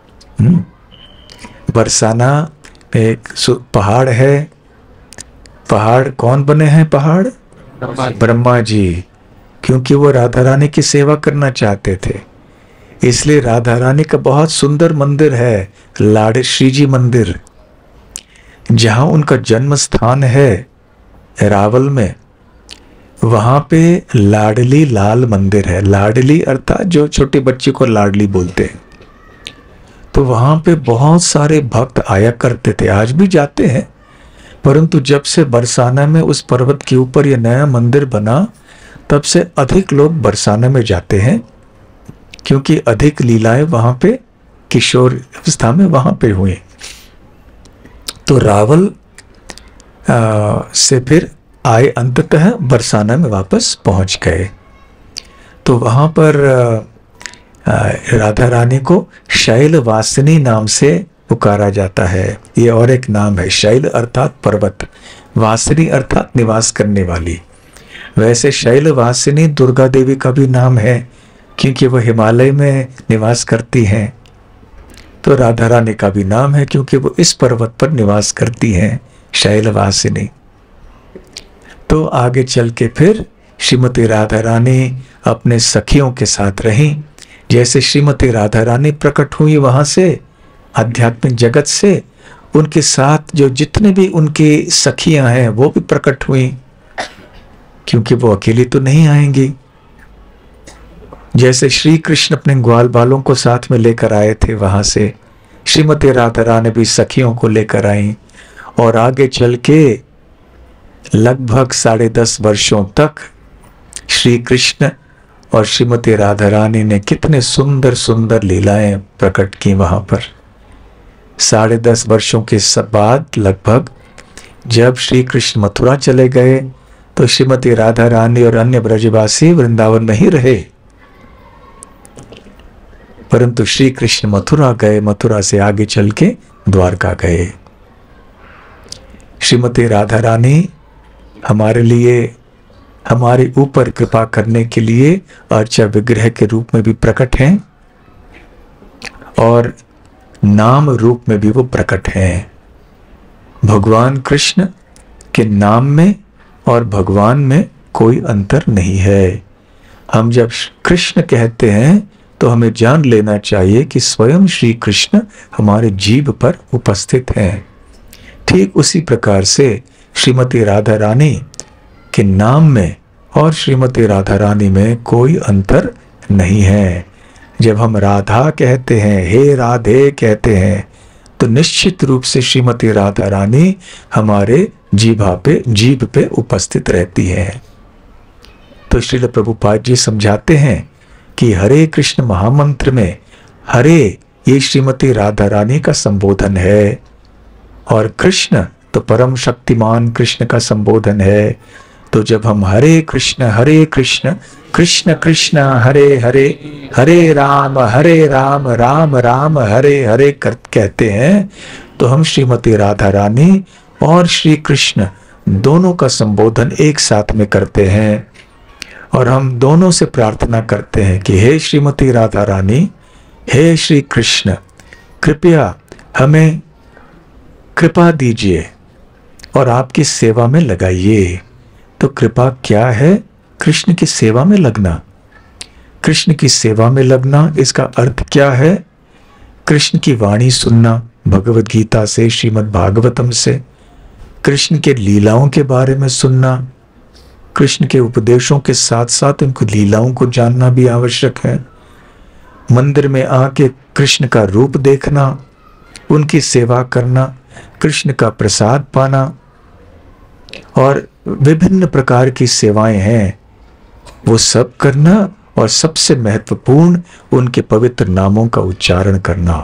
बरसाना एक पहाड़ है। पहाड़ कौन बने हैं? पहाड़ ब्रह्मा जी, क्योंकि वो राधा रानी की सेवा करना चाहते थे, इसलिए राधा रानी का बहुत सुंदर मंदिर है, लाड़ श्री जी मंदिर, जहां उनका जन्म स्थान है रावल में। वहां पे लाडली लाल मंदिर है। लाडली अर्थात जो छोटे बच्चे को लाडली बोलते हैं। तो वहां पे बहुत सारे भक्त आया करते थे, आज भी जाते हैं, परंतु जब से बरसाना में उस पर्वत के ऊपर यह नया मंदिर बना, तब से अधिक लोग बरसाना में जाते हैं, क्योंकि अधिक लीलाएं वहां पे किशोर अवस्था में वहां पे हुई। तो रावल आ, से फिर आए, अंततः बरसाना में वापस पहुंच गए। तो वहां पर आ, आ, राधा रानी को शैलवासिनी नाम से पुकारा जाता है। ये और एक नाम है। शैल अर्थात पर्वत, वासिनी अर्थात निवास करने वाली। वैसे शैलवासिनी दुर्गा देवी का भी नाम है, क्योंकि वह हिमालय में निवास करती हैं। तो राधा रानी का भी नाम है, क्योंकि वो इस पर्वत पर निवास करती हैं, शैलवासिनी। तो आगे चल के फिर श्रीमती राधा रानी अपने सखियों के साथ रहीं, जैसे श्रीमती राधा रानी प्रकट हुई वहां से आध्यात्मिक जगत से, उनके साथ जो जितने भी उनकी सखियां हैं वो भी प्रकट हुई, क्योंकि वो अकेली तो नहीं आएंगी। जैसे श्री कृष्ण अपने ग्वाल बालों को साथ में लेकर आए थे, वहां से श्रीमती राधा रानी भी सखियों को लेकर आई, और आगे चल के लगभग साढ़े दस वर्षों तक श्री कृष्ण और श्रीमती राधा रानी ने कितने सुंदर सुंदर लीलाएं प्रकट की वहां पर। साढ़े दस वर्षों के बाद लगभग जब श्री कृष्ण मथुरा चले गए तो श्रीमती राधा रानी और अन्य ब्रजवासी वृंदावन में ही रहे, परंतु श्री कृष्ण मथुरा गए, मथुरा से आगे चल के द्वारका गए। श्रीमती राधा रानी हमारे लिए, हमारे ऊपर कृपा करने के लिए अर्चा विग्रह के रूप में भी प्रकट हैं और नाम रूप में भी वो प्रकट हैं। भगवान कृष्ण के नाम में और भगवान में कोई अंतर नहीं है। हम जब कृष्ण कहते हैं तो हमें जान लेना चाहिए कि स्वयं श्री कृष्ण हमारे जीभ पर उपस्थित हैं। ठीक उसी प्रकार से श्रीमती राधा रानी के नाम में और श्रीमती राधा रानी में कोई अंतर नहीं है। जब हम राधा कहते हैं, हे राधे कहते हैं, तो निश्चित रूप से श्रीमती राधा रानी हमारे जीभा पे जीभ पे उपस्थित रहती है। तो श्रील प्रभुपाद जी समझाते हैं कि हरे कृष्ण महामंत्र में हरे ये श्रीमती राधा रानी का संबोधन है, और कृष्ण तो परम शक्तिमान कृष्ण का संबोधन है। तो जब हम हरे कृष्ण हरे कृष्ण कृष्ण कृष्ण हरे हरे हरे राम हरे राम राम राम हरे हरे कर कहते हैं, तो हम श्रीमती राधा रानी और श्री कृष्ण दोनों का संबोधन एक साथ में करते हैं, और हम दोनों से प्रार्थना करते हैं कि हे श्रीमती राधा रानी, हे श्री कृष्ण, कृपया हमें कृपा दीजिए और आपकी सेवा में लगाइए। तो कृपा क्या है? कृष्ण की सेवा में लगना। कृष्ण की सेवा में लगना, इसका अर्थ क्या है? कृष्ण की वाणी सुनना, भगवत गीता से, श्रीमद् भागवतम से, कृष्ण के लीलाओं के बारे में सुनना, कृष्ण के उपदेशों के साथ साथ उनकी लीलाओं को जानना भी आवश्यक है। मंदिर में आके कृष्ण का रूप देखना, उनकी सेवा करना, कृष्ण का प्रसाद पाना, और विभिन्न प्रकार की सेवाएं हैं वो सब करना, और सबसे महत्वपूर्ण उनके पवित्र नामों का उच्चारण करना।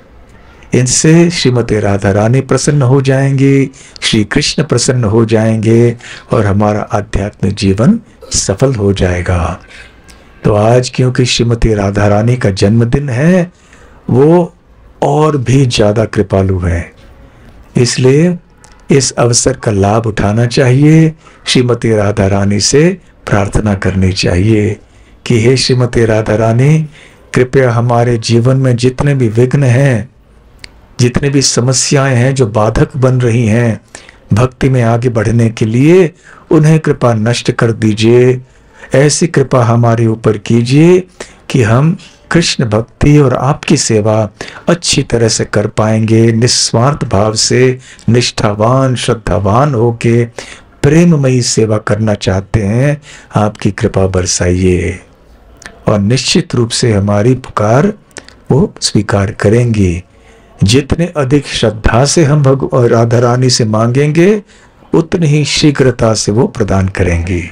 इनसे श्रीमती राधा रानी प्रसन्न हो जाएंगी, श्री कृष्ण प्रसन्न हो जाएंगे, और हमारा आध्यात्मिक जीवन सफल हो जाएगा। तो आज क्योंकि श्रीमती राधा रानी का जन्मदिन है, वो और भी ज्यादा कृपालु है, इसलिए इस अवसर का लाभ उठाना चाहिए। श्रीमती राधा रानी से प्रार्थना करनी चाहिए कि हे श्रीमती राधा रानी, कृपया हमारे जीवन में जितने भी विघ्न हैं, जितने भी समस्याएं हैं जो बाधक बन रही हैं भक्ति में आगे बढ़ने के लिए, उन्हें कृपा नष्ट कर दीजिए। ऐसी कृपा हमारे ऊपर कीजिए कि हम कृष्ण भक्ति और आपकी सेवा अच्छी तरह से कर पाएंगे। निस्वार्थ भाव से, निष्ठावान श्रद्धावान होके प्रेममयी सेवा करना चाहते हैं, आपकी कृपा बरसाइए, और निश्चित रूप से हमारी पुकार वो स्वीकार करेंगी। जितने अधिक श्रद्धा से हम भगवान राधा रानी से मांगेंगे, उतनी ही शीघ्रता से वो प्रदान करेंगी।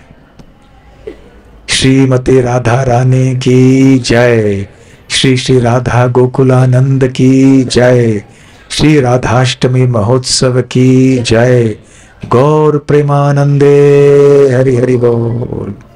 श्रीमती राधा रानी की जय। श्री श्री राधा गोकुलानंद की जय। श्री राधाष्टमी महोत्सव की जय। गौर प्रेमानंदे। हरि हरि बोल।